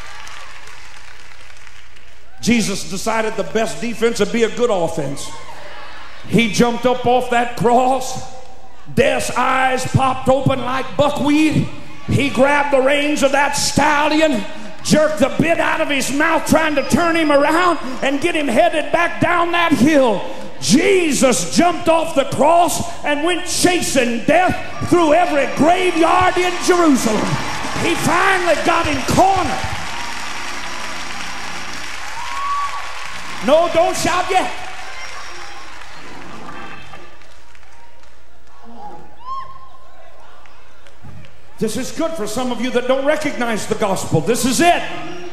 Jesus decided the best defense would be a good offense. He jumped up off that cross. Death's eyes popped open like buckwheat. He grabbed the reins of that stallion, jerked the bit out of his mouth, trying to turn him around and get him headed back down that hill. Jesus jumped off the cross and went chasing death through every graveyard in Jerusalem. He finally got him cornered. No, don't shout yet. This is good for some of you that don't recognize the gospel. This is it.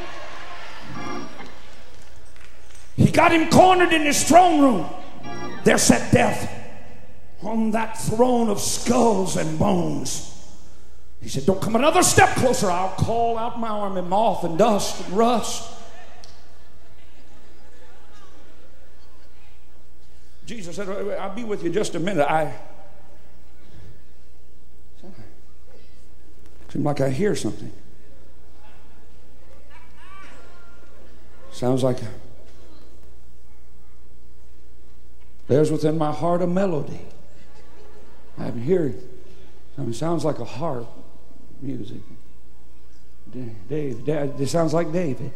He got him cornered in his throne room. There sat death on that throne of skulls and bones. He said, don't come another step closer. I'll call out my army, moth and dust and rust. Jesus said, I'll be with you in just a minute. Seems like I hear something. Sounds like there's within my heart a melody. I'm hearing. It sounds like a harp music. David. It sounds like David.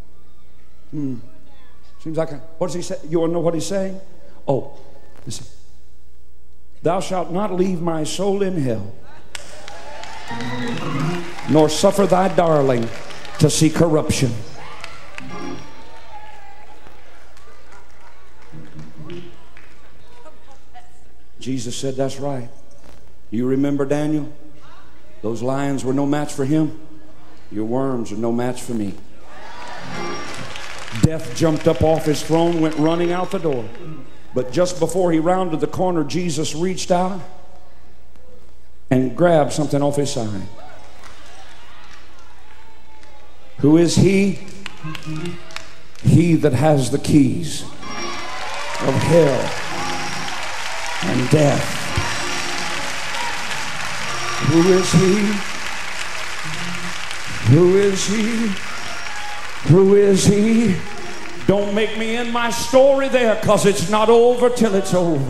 Seems like what does he say? You want to know what he's saying? Oh, listen. Thou shalt not leave my soul in hell, nor suffer thy darling to see corruption. Jesus said, that's right. You remember Daniel? Those lions were no match for him. Your worms are no match for me. Death jumped up off his throne, went running out the door. But just before he rounded the corner, Jesus reached out and grabbed something off his side. Who is he? He that has the keys of hell and death. Who is he? Who is he? Who is he? Don't make me end my story there, because it's not over till it's over.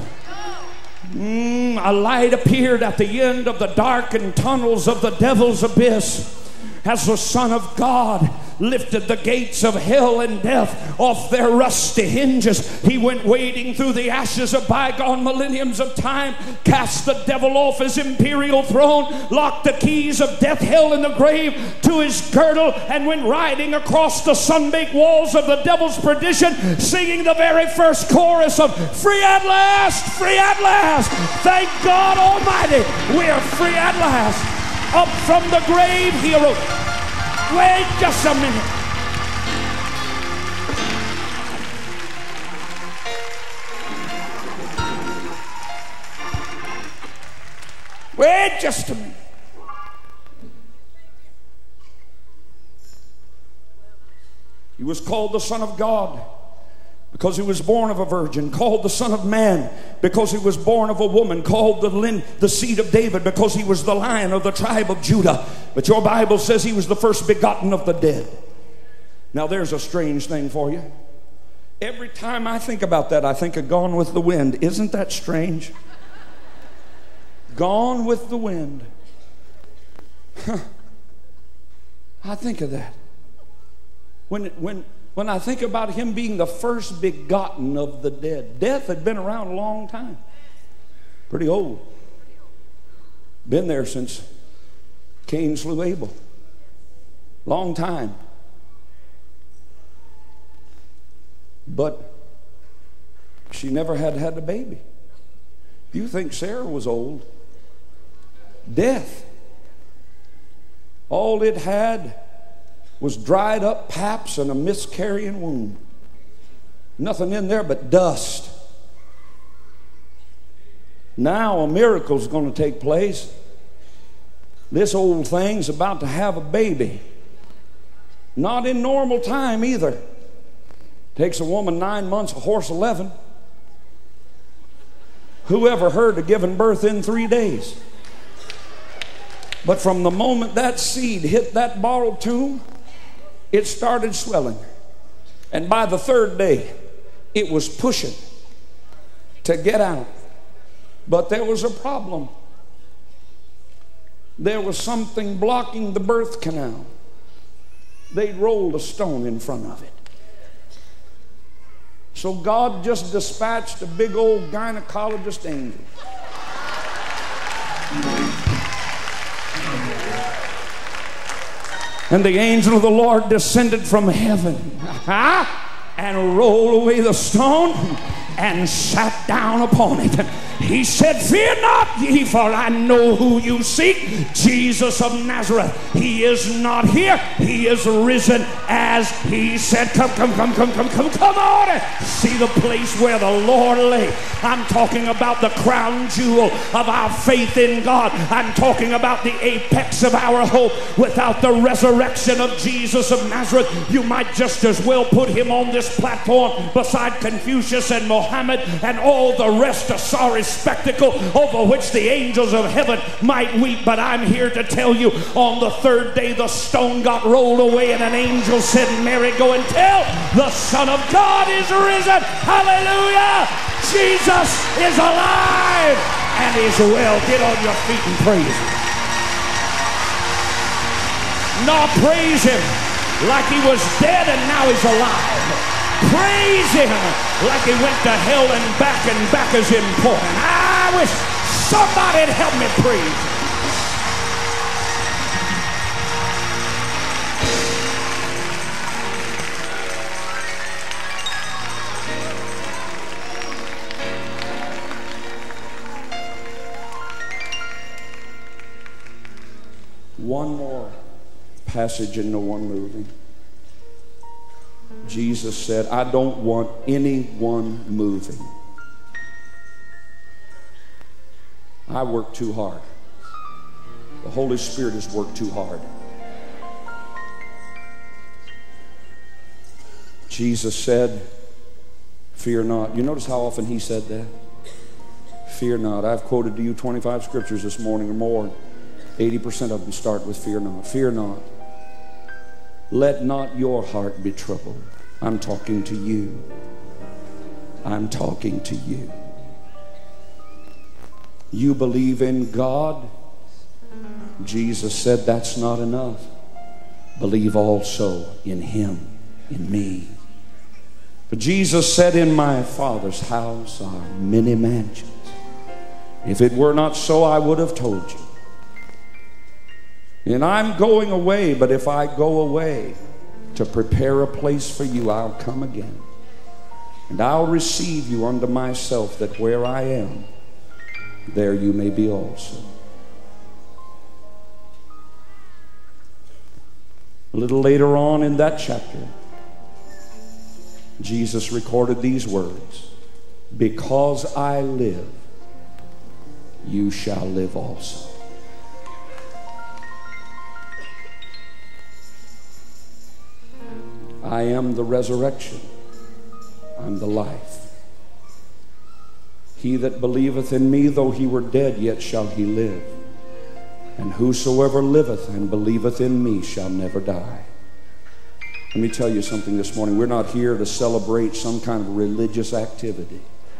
A light appeared at the end of the darkened tunnels of the devil's abyss as the Son of God lifted the gates of hell and death off their rusty hinges. He went wading through the ashes of bygone millenniums of time, cast the devil off his imperial throne, locked the keys of death, hell, and the grave to his girdle, and went riding across the sun-baked walls of the devil's perdition, singing the very first chorus of "Free at last, free at last." Thank God Almighty, we are free at last. Up from the grave he arose. Wait just a minute. Wait just a minute. He was called the Son of God because he was born of a virgin, called the Son of Man because he was born of a woman, called the seed of David because he was the Lion of the tribe of Judah. But your Bible says he was the first begotten of the dead. Now there's a strange thing for you. Every time I think about that, I think of Gone with the Wind. Isn't that strange? Gone with the Wind. I think of that. When I think about him being the first begotten of the dead. Death had been around a long time. Pretty old. Been there since Cain slew Abel. Long time. But she never had a baby. You think Sarah was old? Death. All it had was dried up paps and a miscarrying womb. Nothing in there but dust. Now a miracle's going to take place. This old thing's about to have a baby. Not in normal time either. Takes a woman 9 months, a horse 11. Who ever heard of giving birth in 3 days? But from the moment that seed hit that borrowed tomb, it started swelling. And by the third day, it was pushing to get out. But there was a problem. There was something blocking the birth canal. They'd rolled a stone in front of it. So God just dispatched a big old gynecologist angel. And the angel of the Lord descended from heaven and rolled away the stone and sat down upon it. He said, "Fear not ye, for I know who you seek, Jesus of Nazareth. He is not here. He is risen as he said." Come on. See the place where the Lord lay. I'm talking about the crown jewel of our faith in God. I'm talking about the apex of our hope. Without the resurrection of Jesus of Nazareth, you might just as well put him on this platform beside Confucius and Mohammed and all the rest, a sorry spectacle over which the angels of heaven might weep. But I'm here to tell you, on the third day the stone got rolled away and an angel said, "Mary, go and tell the Son of God is risen." Hallelujah! Jesus is alive and is well. Get on your feet and praise him. No, praise him like he was dead and now he's alive. Praise him like he went to hell and back is important. I wish somebody'd help me praise him. One more passage and no one moving. Jesus said, "I don't want anyone moving. I work too hard. The Holy Spirit has worked too hard." Jesus said, "Fear not." You notice how often he said that? Fear not. I've quoted to you 25 scriptures this morning or more. 80% of them start with fear not. Fear not. Let not your heart be troubled. I'm talking to you. I'm talking to you. You believe in God. Jesus said that's not enough. Believe also in him, in me. But Jesus said, "In my Father's house are many mansions. If it were not so, I would have told you. And I'm going away, but if I go away to prepare a place for you, I'll come again. And I'll receive you unto myself, that where I am, there you may be also." A little later on in that chapter, Jesus recorded these words, "Because I live, you shall live also." I am the resurrection. I'm the life. He that believeth in me, though he were dead, yet shall he live. And whosoever liveth and believeth in me shall never die. Let me tell you something this morning. We're not here to celebrate some kind of religious activity.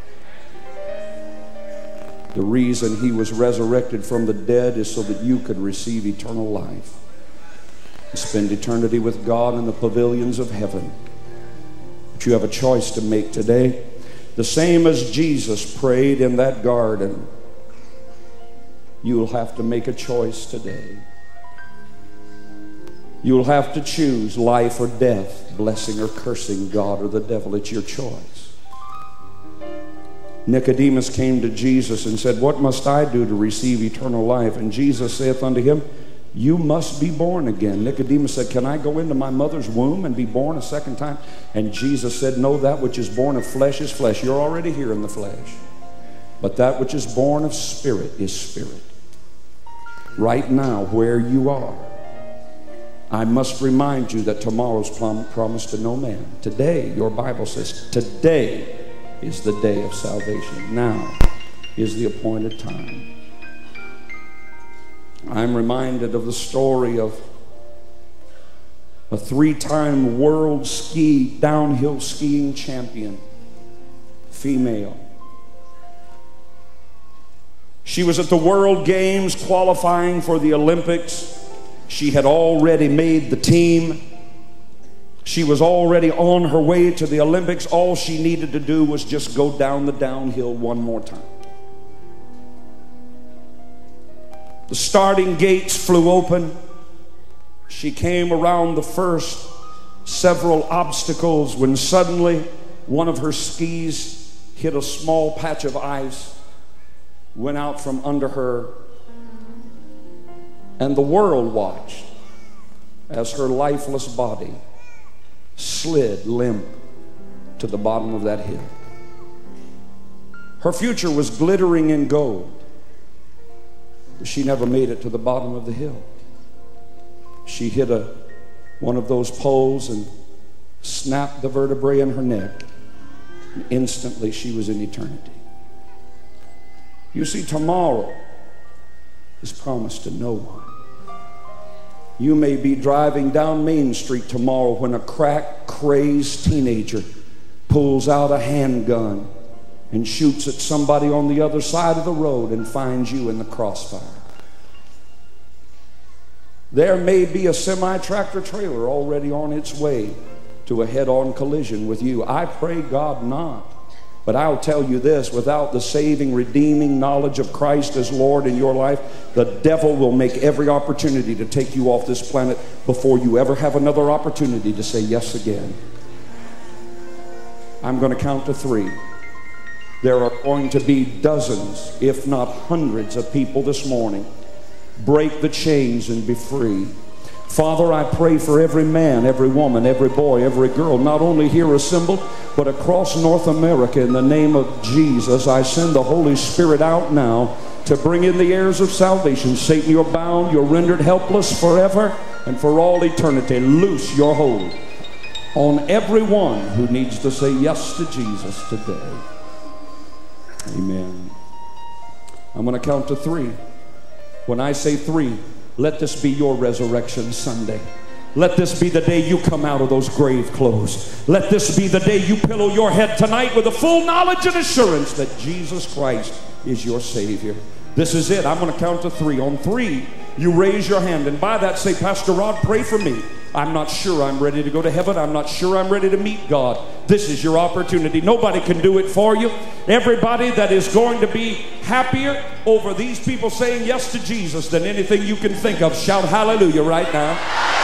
The reason he was resurrected from the dead is so that you could receive eternal life. Spend eternity with God in the pavilions of heaven. But you have a choice to make today. The same as Jesus prayed in that garden, you'll have to make a choice today. You'll have to choose life or death, blessing or cursing God or the devil. It's your choice. Nicodemus came to Jesus and said, "What must I do to receive eternal life?" And Jesus saith unto him, "You must be born again." Nicodemus said, "Can I go into my mother's womb and be born a second time?" And Jesus said, "No, that which is born of flesh is flesh." You're already here in the flesh. But that which is born of spirit is spirit. Right now, where you are, I must remind you that tomorrow's promised to no man. Today, your Bible says, today is the day of salvation. Now is the appointed time. I'm reminded of the story of a 3-time world downhill skiing champion, female. She was at the World Games qualifying for the Olympics. She had already made the team. She was already on her way to the Olympics. All she needed to do was just go down the downhill one more time. The starting gates flew open. She came around the first several obstacles when suddenly one of her skis hit a small patch of ice, went out from under her, and the world watched as her lifeless body slid limp to the bottom of that hill. Her future was glittering in gold, but she never made it to the bottom of the hill. She hit one of those poles and snapped the vertebrae in her neck, and instantly she was in eternity. You see, tomorrow is promised to no one. You may be driving down Main Street tomorrow when a crack-crazed teenager pulls out a handgun and shoots at somebody on the other side of the road and finds you in the crossfire. There may be a semi-tractor trailer already on its way to a head-on collision with you. I pray God not. But I'll tell you this, without the saving, redeeming knowledge of Christ as Lord in your life, the devil will make every opportunity to take you off this planet before you ever have another opportunity to say yes again. I'm going to count to 3. There are going to be dozens, if not hundreds of people this morning. Break the chains and be free. Father, I pray for every man, every woman, every boy, every girl, not only here assembled, but across North America. In the name of Jesus, I send the Holy Spirit out now to bring in the heirs of salvation. Satan, you're bound, you're rendered helpless forever and for all eternity. Loose your hold on everyone who needs to say yes to Jesus today. Amen. I'm going to count to 3. When I say 3, let this be your resurrection Sunday. Let this be the day you come out of those grave clothes. Let this be the day you pillow your head tonight with the full knowledge and assurance that Jesus Christ is your Savior. This is it. I'm going to count to 3. On 3, you raise your hand, and by that say, Pastor Rod, pray for me. I'm not sure I'm ready to go to heaven. I'm not sure I'm ready to meet God. This is your opportunity. Nobody can do it for you. Everybody that is going to be happier over these people saying yes to Jesus than anything you can think of, shout hallelujah right now.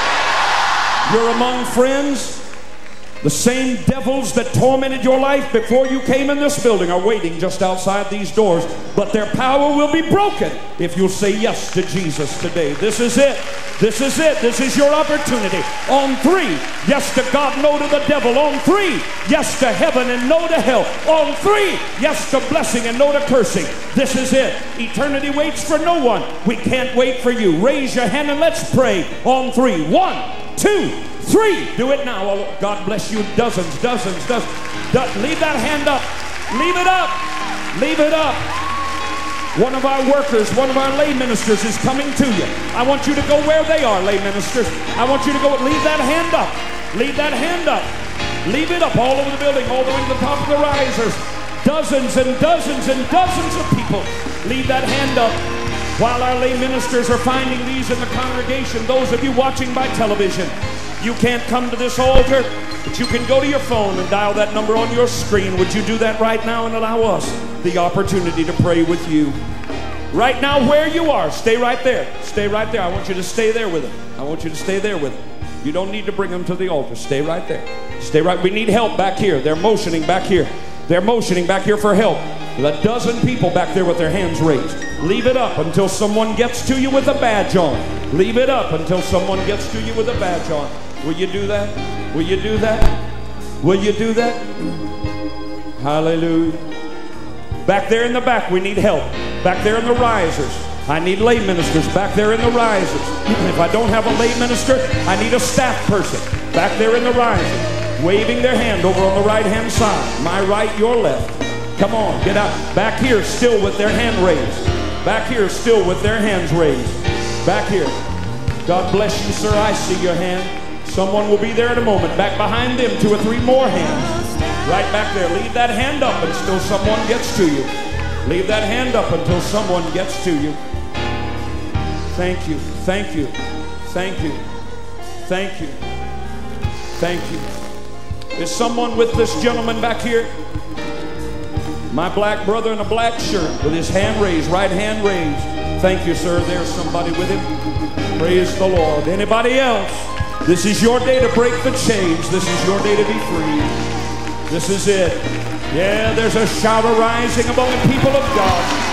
You're among friends. The same devils that tormented your life before you came in this building are waiting just outside these doors, but their power will be broken if you'll say yes to Jesus today. This is it. This is it. This is your opportunity. On 3, yes to God, no to the devil. On 3, yes to heaven and no to hell. On 3, yes to blessing and no to cursing. This is it. Eternity waits for no one. We can't wait for you. Raise your hand and let's pray. On 3. 1, 2, 3. Do it now. Oh, God bless you. Dozens. Leave that hand up. Leave it up. Leave it up. One of our workers, one of our lay ministers is coming to you. I want you to go where they are, lay ministers. I want you to go. Leave that hand up. Leave that hand up. Leave it up all over the building, all the way to the top of the risers. Dozens and dozens and dozens of people. Leave that hand up. While our lay ministers are finding these in the congregation, those of you watching by television, you can't come to this altar, but you can go to your phone and dial that number on your screen. Would you do that right now and allow us the opportunity to pray with you? Right now, where you are, stay right there. Stay right there. I want you to stay there with them. I want you to stay there with them. You don't need to bring them to the altar. Stay right there. Stay right. We need help back here. They're motioning back here. They're motioning back here for help. A dozen people back there with their hands raised. Leave it up until someone gets to you with a badge on. Leave it up until someone gets to you with a badge on. Will you do that? Will you do that? Will you do that? Hallelujah. Back there in the back, we need help. Back there in the risers, I need lay ministers. Back there in the risers. If I don't have a lay minister, I need a staff person. Back there in the risers, waving their hand over on the right-hand side. My right, your left. Come on, get out. Back here, still with their hand raised. Back here, still with their hands raised. Back here. God bless you, sir. I see your hand. Someone will be there in a moment. Back behind them, 2 or 3 more hands. Right back there. Leave that hand up until someone gets to you. Leave that hand up until someone gets to you. Thank you. Thank you. Thank you. Thank you. Thank you. Is someone with this gentleman back here? My black brother in a black shirt with his hand raised, right hand raised. Thank you, sir. There's somebody with him. Praise the Lord. Anybody else? This is your day to break the chains. This is your day to be free. This is it. Yeah, there's a shout arising among the people of God.